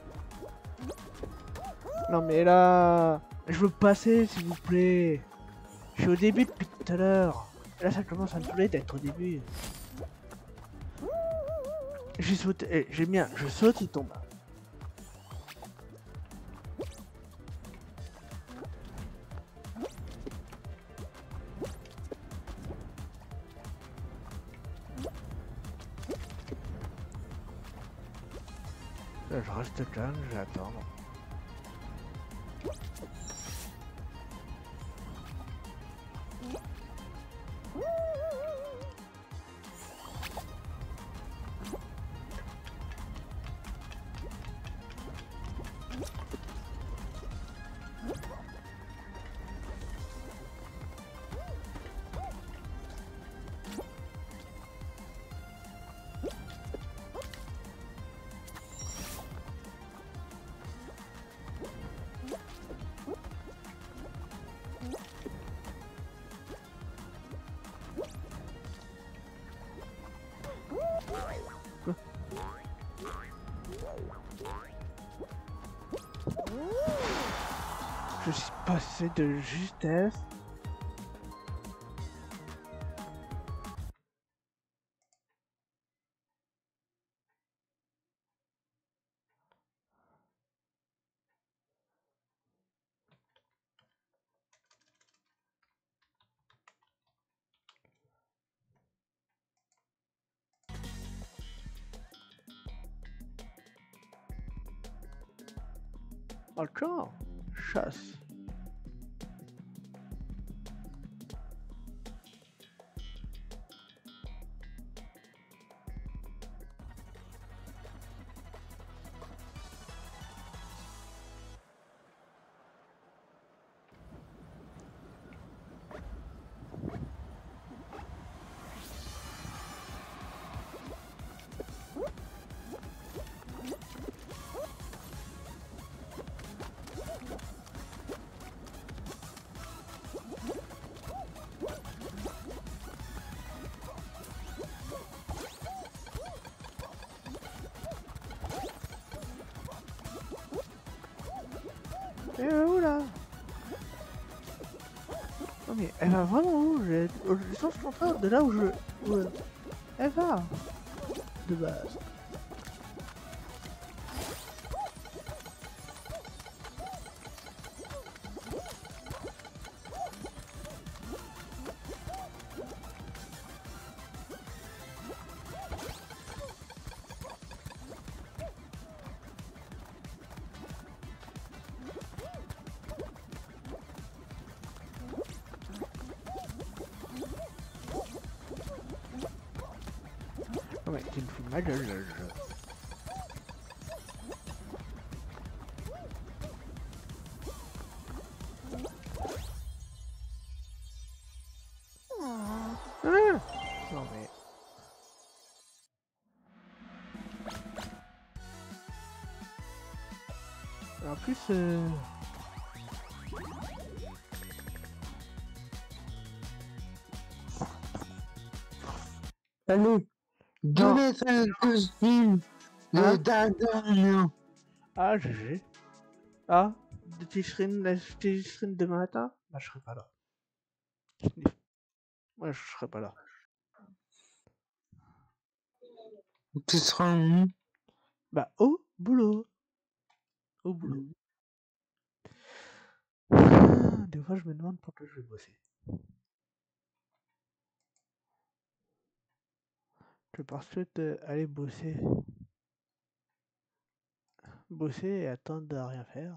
Non mais là, je veux passer s'il vous plaît. Je suis au début depuis tout à l'heure. Là, ça commence à me saouler d'être au début. J'ai sauté, j'ai bien, je saute, il tombe. Là, je reste calme, je vais attendre. Je suis passé de justesse. Encore chasse. Et où là? Non mais elle va vraiment où? Au sens contraire de là où elle va de base. Non mais tu me fous de ma gueule le jeu. Ah non mais... En plus Allez, je non. vais faire un costume de Hein? D'Artagnan. Ah GG. Ah, de Ticherine demain matin? Bah je serai pas là. Moi je serai pas là. Tu seras où? Bah au boulot. Au boulot. Des fois je me demande pourquoi je vais bosser. Je pars souhaite aller bosser. Bosser et attendre de rien faire.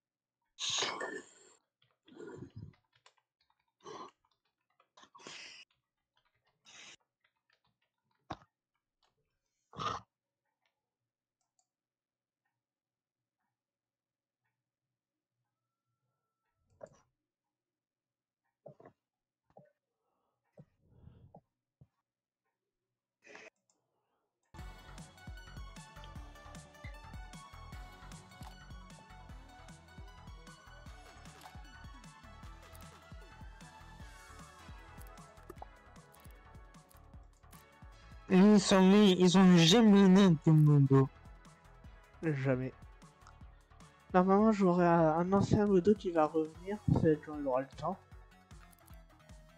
Ils ont jamais né du modo. Jamais. Normalement j'aurai un ancien modo qui va revenir, peut-être quand il aura le temps.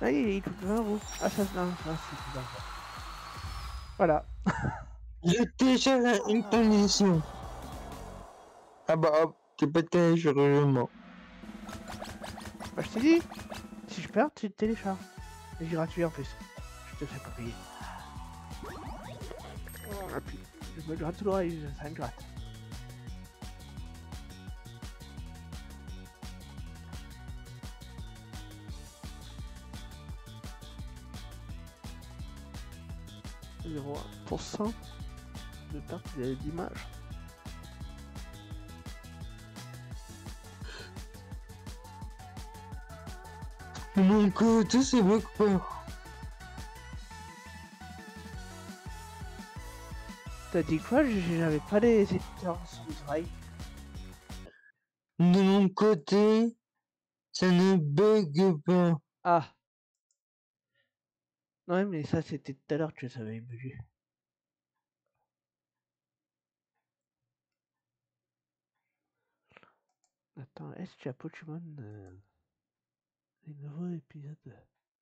Ah, il coûte 20 euros. Ah, ça, non, ça, c'est plus d'argent. Voilà. Je télécharge une condition. Ah bah hop, tu peux téléchargement. Bah, je t'ai dit, si je perds, tu te télécharges. C'est gratuit en plus. Je te fais pas payer. Et puis, je me gratte l'oreille, ça me gratte. Zéro 1% de perte d'image. Mon côté, c'est bloque pas. T'as dit quoi? J'avais pas les écouteurs sur les oreilles. De mon côté, ça ne bug pas. Ah. Ouais, mais ça, c'était tout à l'heure que ça avait bugé. Attends, est-ce qu'il y a Pokémon les nouveaux épisodes?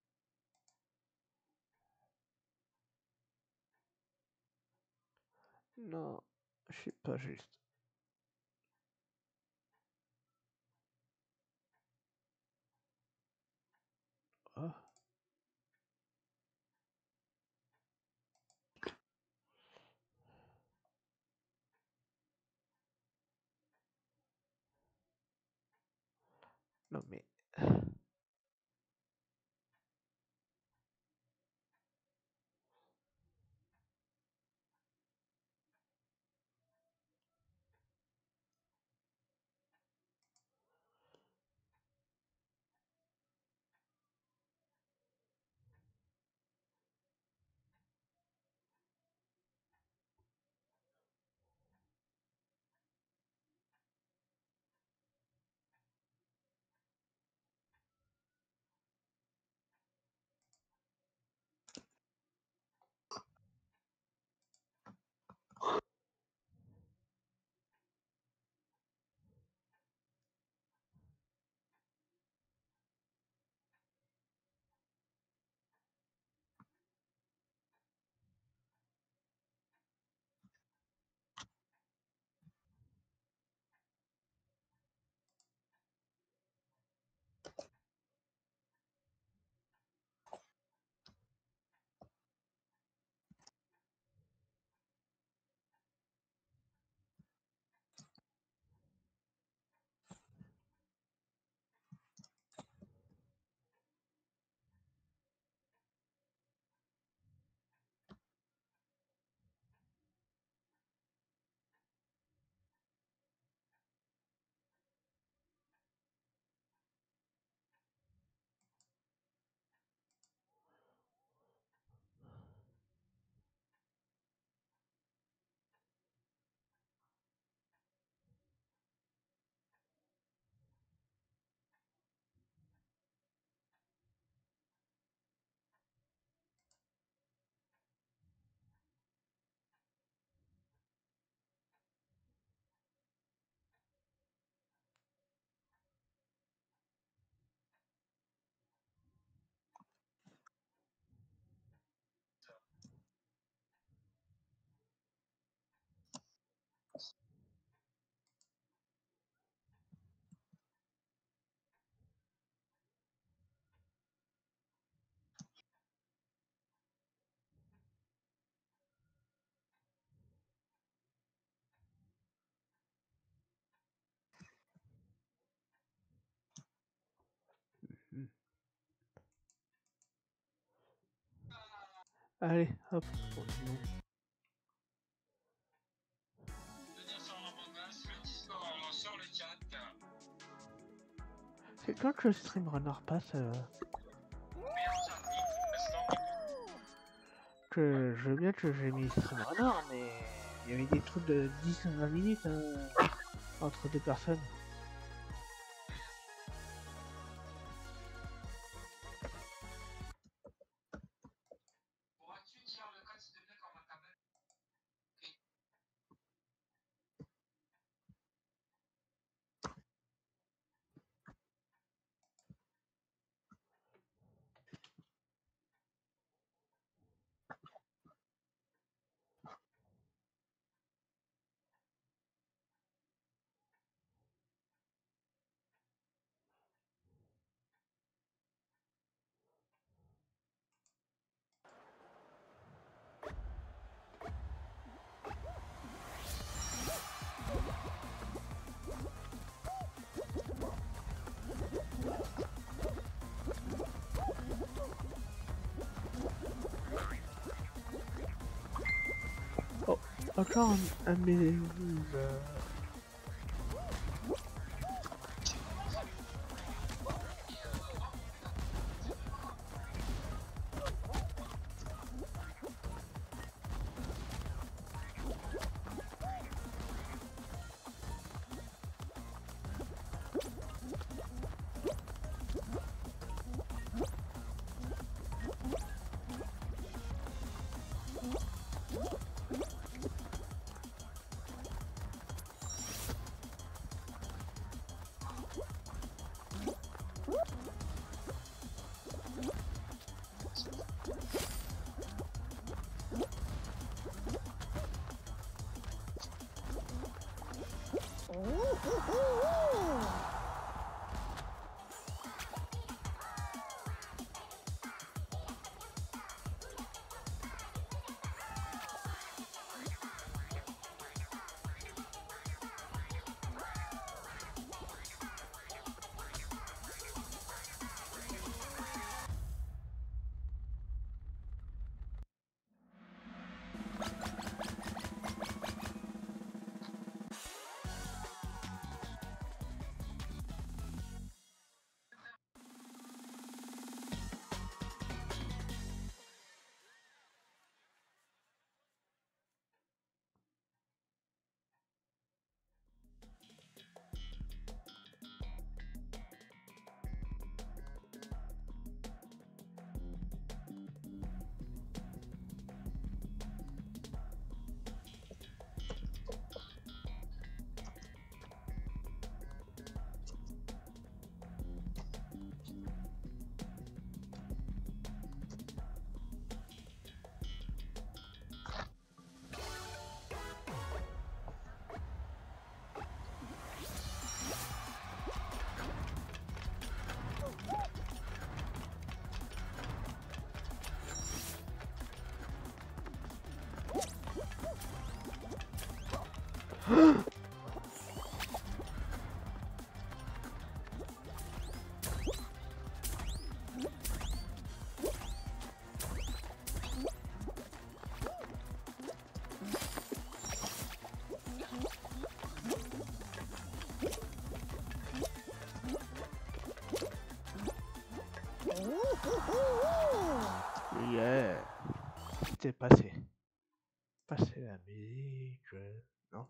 Non, je sais pas juste. Oh. Non mais... Allez, hop. Bon, non. C'est quand que le stream runner passe que je veux bien que j'ai mis stream runner, mais il y avait des trucs de 10-20 minutes entre deux personnes. Encore un mélange. Yeah. C'était passé. Passé la musique. Non.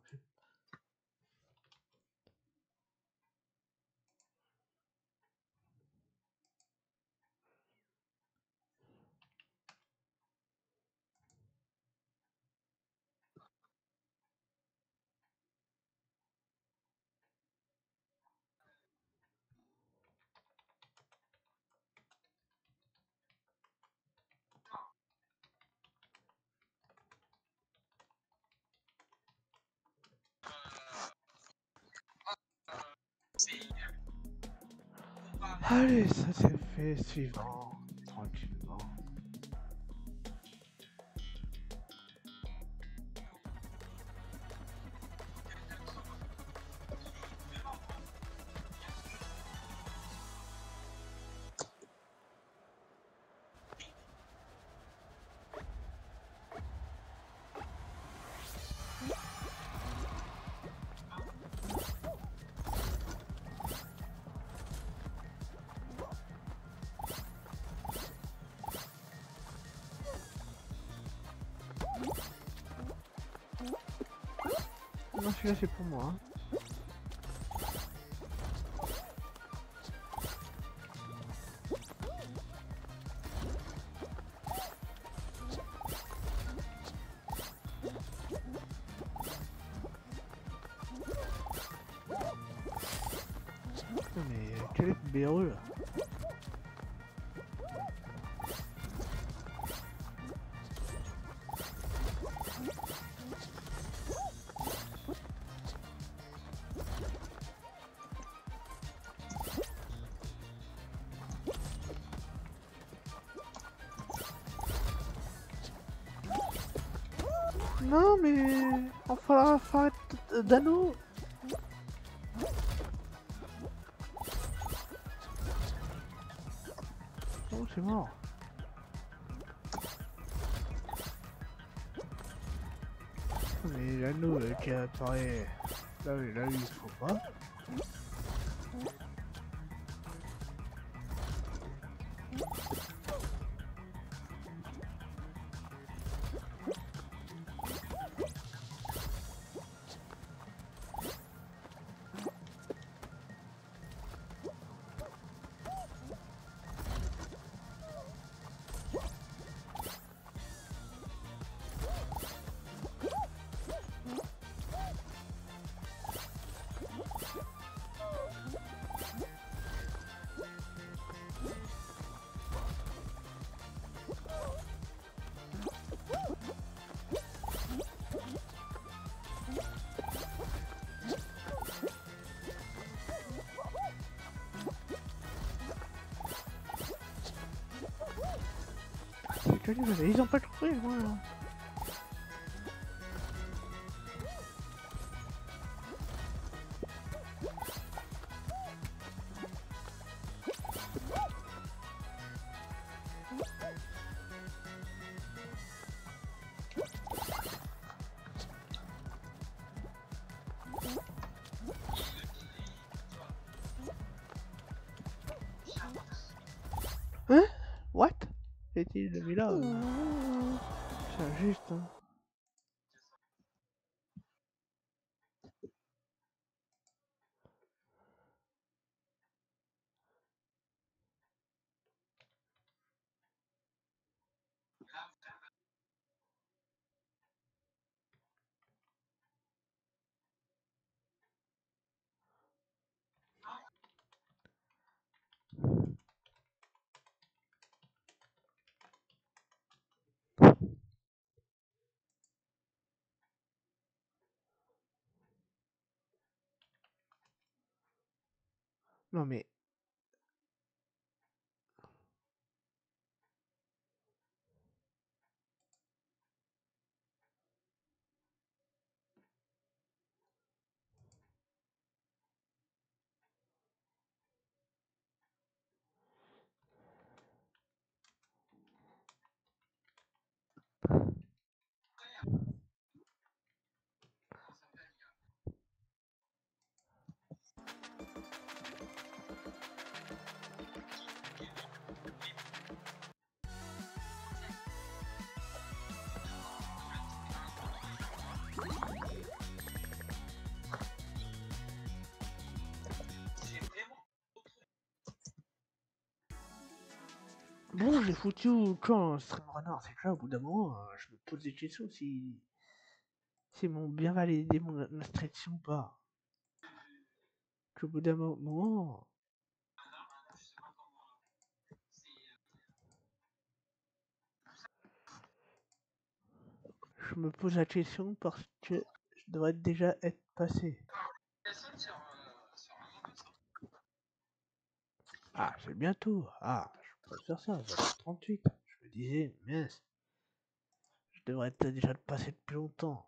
Allez, ça c'est fait. Suivant. Tranquillement. Non, celui-là c'est pour moi. Hein. Non mais quel est le BRE là? Non mais on va faire d'anneau. Oh c'est mort. Mais l'anneau qui apparaît là où il faut pas. Ils ont pas trouvé, moi. Hein? What? C'est-il mis là? C'est injuste, hein. Non mais... Bon, j'ai foutu quand Stream Runner, c'est que là, au bout d'un moment, je me pose des questions si... S'ils m'ont bien validé mon instruction ou pas. Qu'au bout d'un moment... Je me pose la question parce que je devrais déjà être passé. Ah, c'est bientôt. Ah, je peux faire ça, ça 38. Je me disais, mince, je devrais être déjà passé depuis longtemps.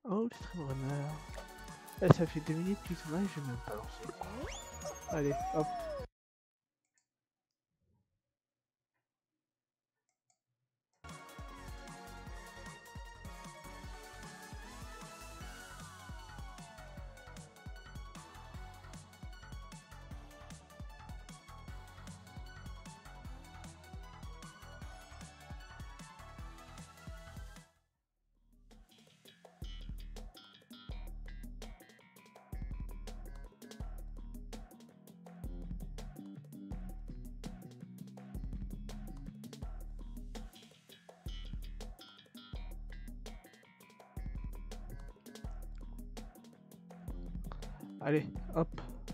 Oh, le stream runner. Eh, ça fait 2 minutes qu'ils sont là et j'ai même pas lancé. Allez, hop. Allez, hop.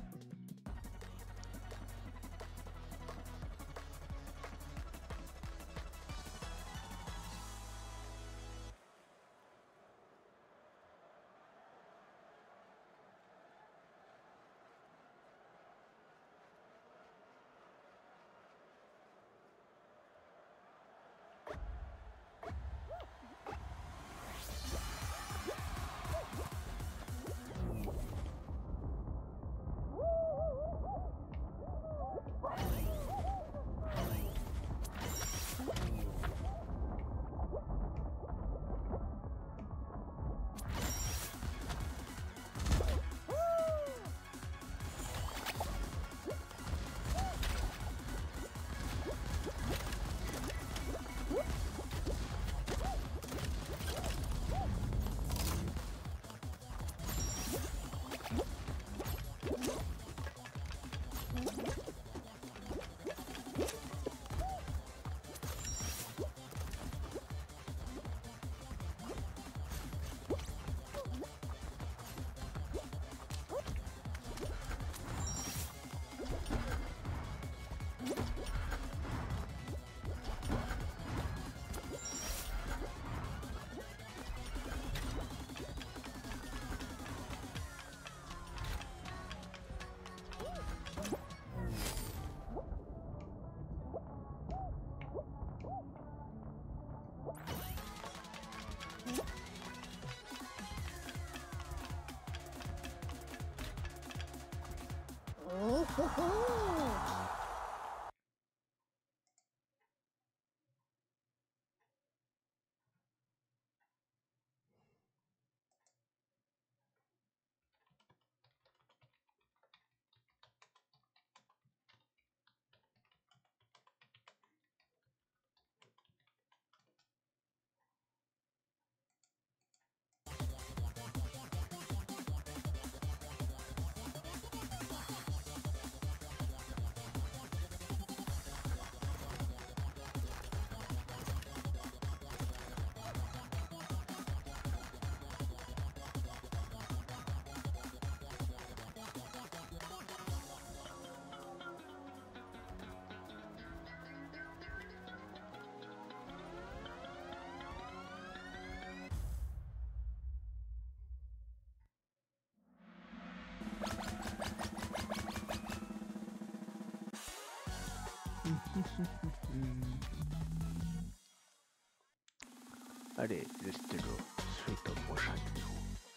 Allez, le stylo, suite au prochain niveau.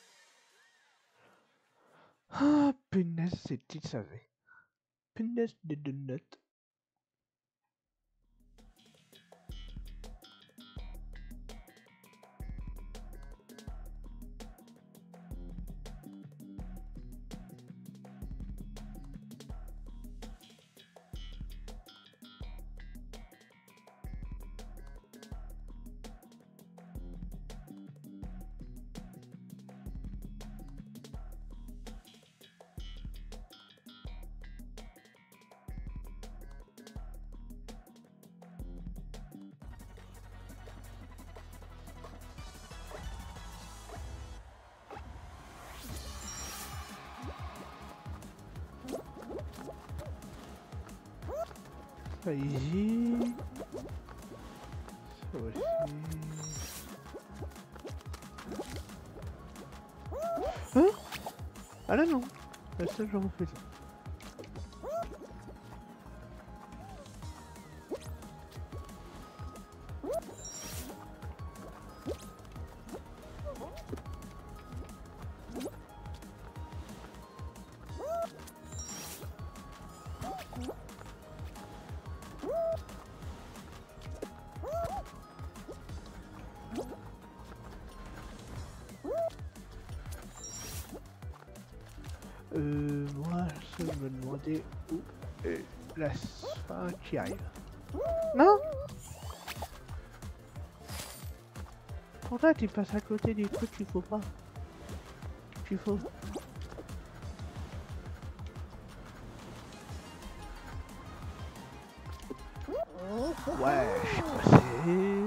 Ah, punaise, c'est petit savait. Punaise de donut. Ça ici. Ça aussi. Hein? Ah là non. La seule j'en fais ça. demander où est la fin qui arrive. Non? Pourquoi tu passes à côté des trucs qu'il faut pas? Qu'il faut. Ouais, je suis passé.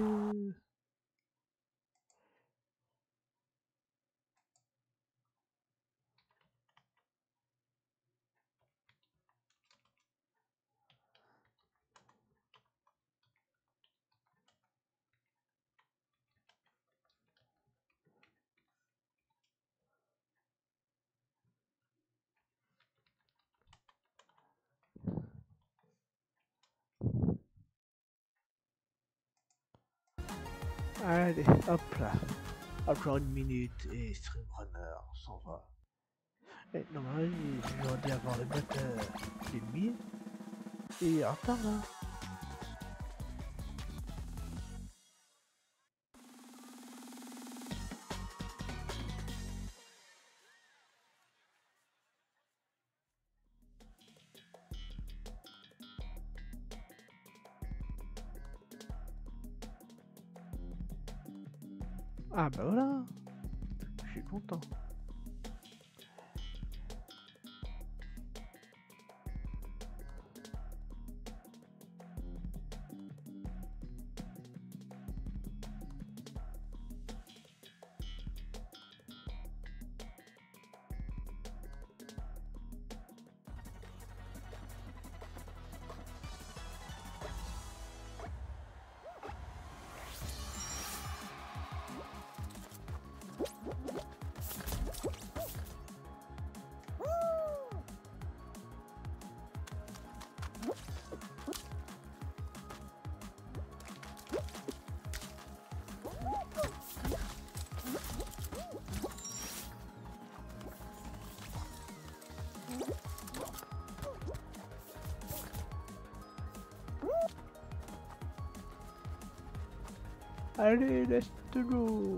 Allez, hop là. Encore une minute et Streamrunner s'en va. Et normalement, j'aurais dû avoir le boîte d'ennemis. Et attends là. Ah bah voilà. Je suis content. Allez, laisse-le.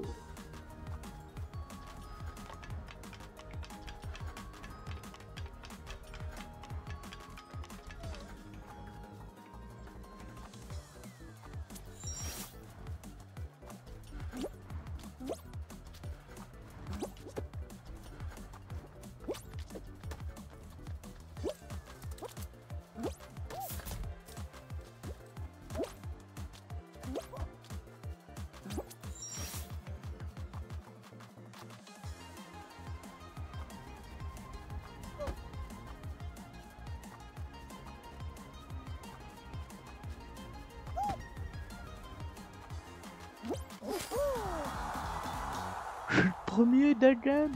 Je suis le premier de la game.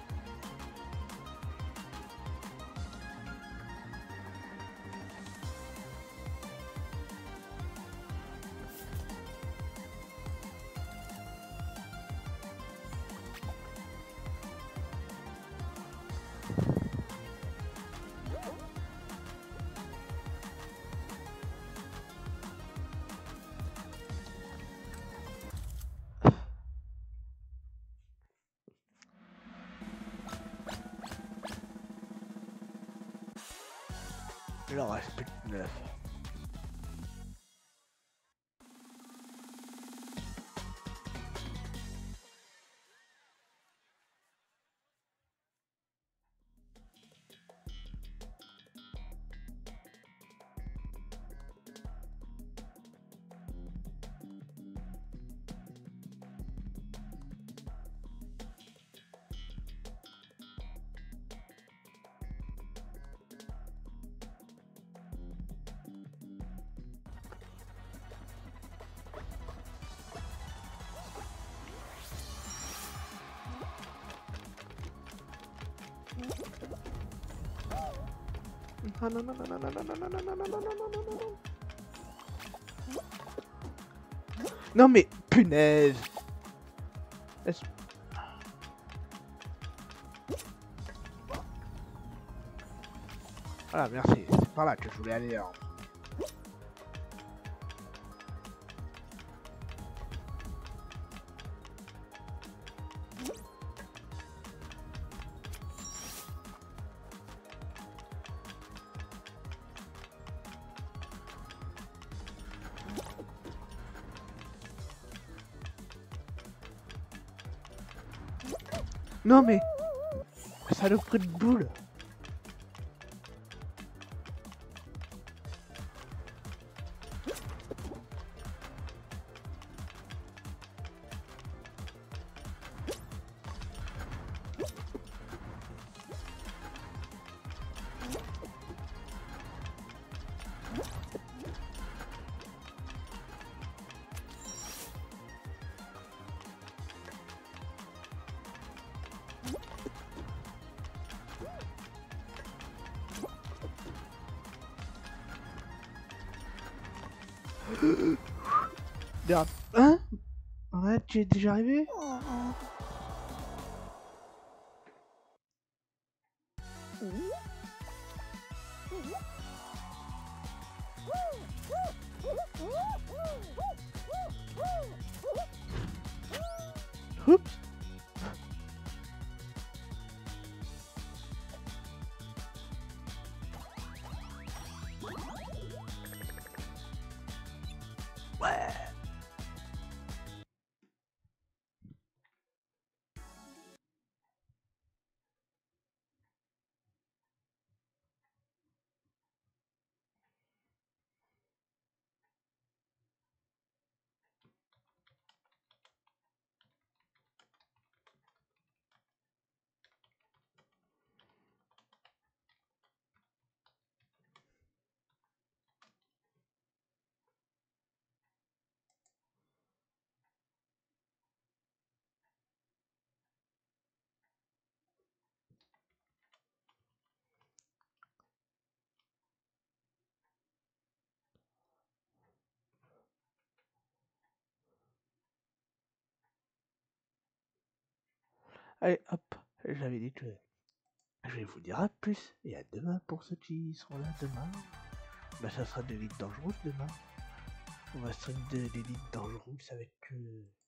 Il en reste plus que 9. Ah non, non, non, non, non, non, non, non, non, non, non, non, non, non, non, non. Non mais, punaise. Voilà, merci. C'est par là que je voulais aller. Hein. Non mais... Saloperie de boule. Hein? Ouais, tu es déjà arrivé? Oups. Ouais. Allez, hop, j'avais dit que je vais vous dire à plus et à demain pour ceux qui seront là demain. Bah ça sera de l'élite dangereuse demain. On va stream de l'élite dangereuse avec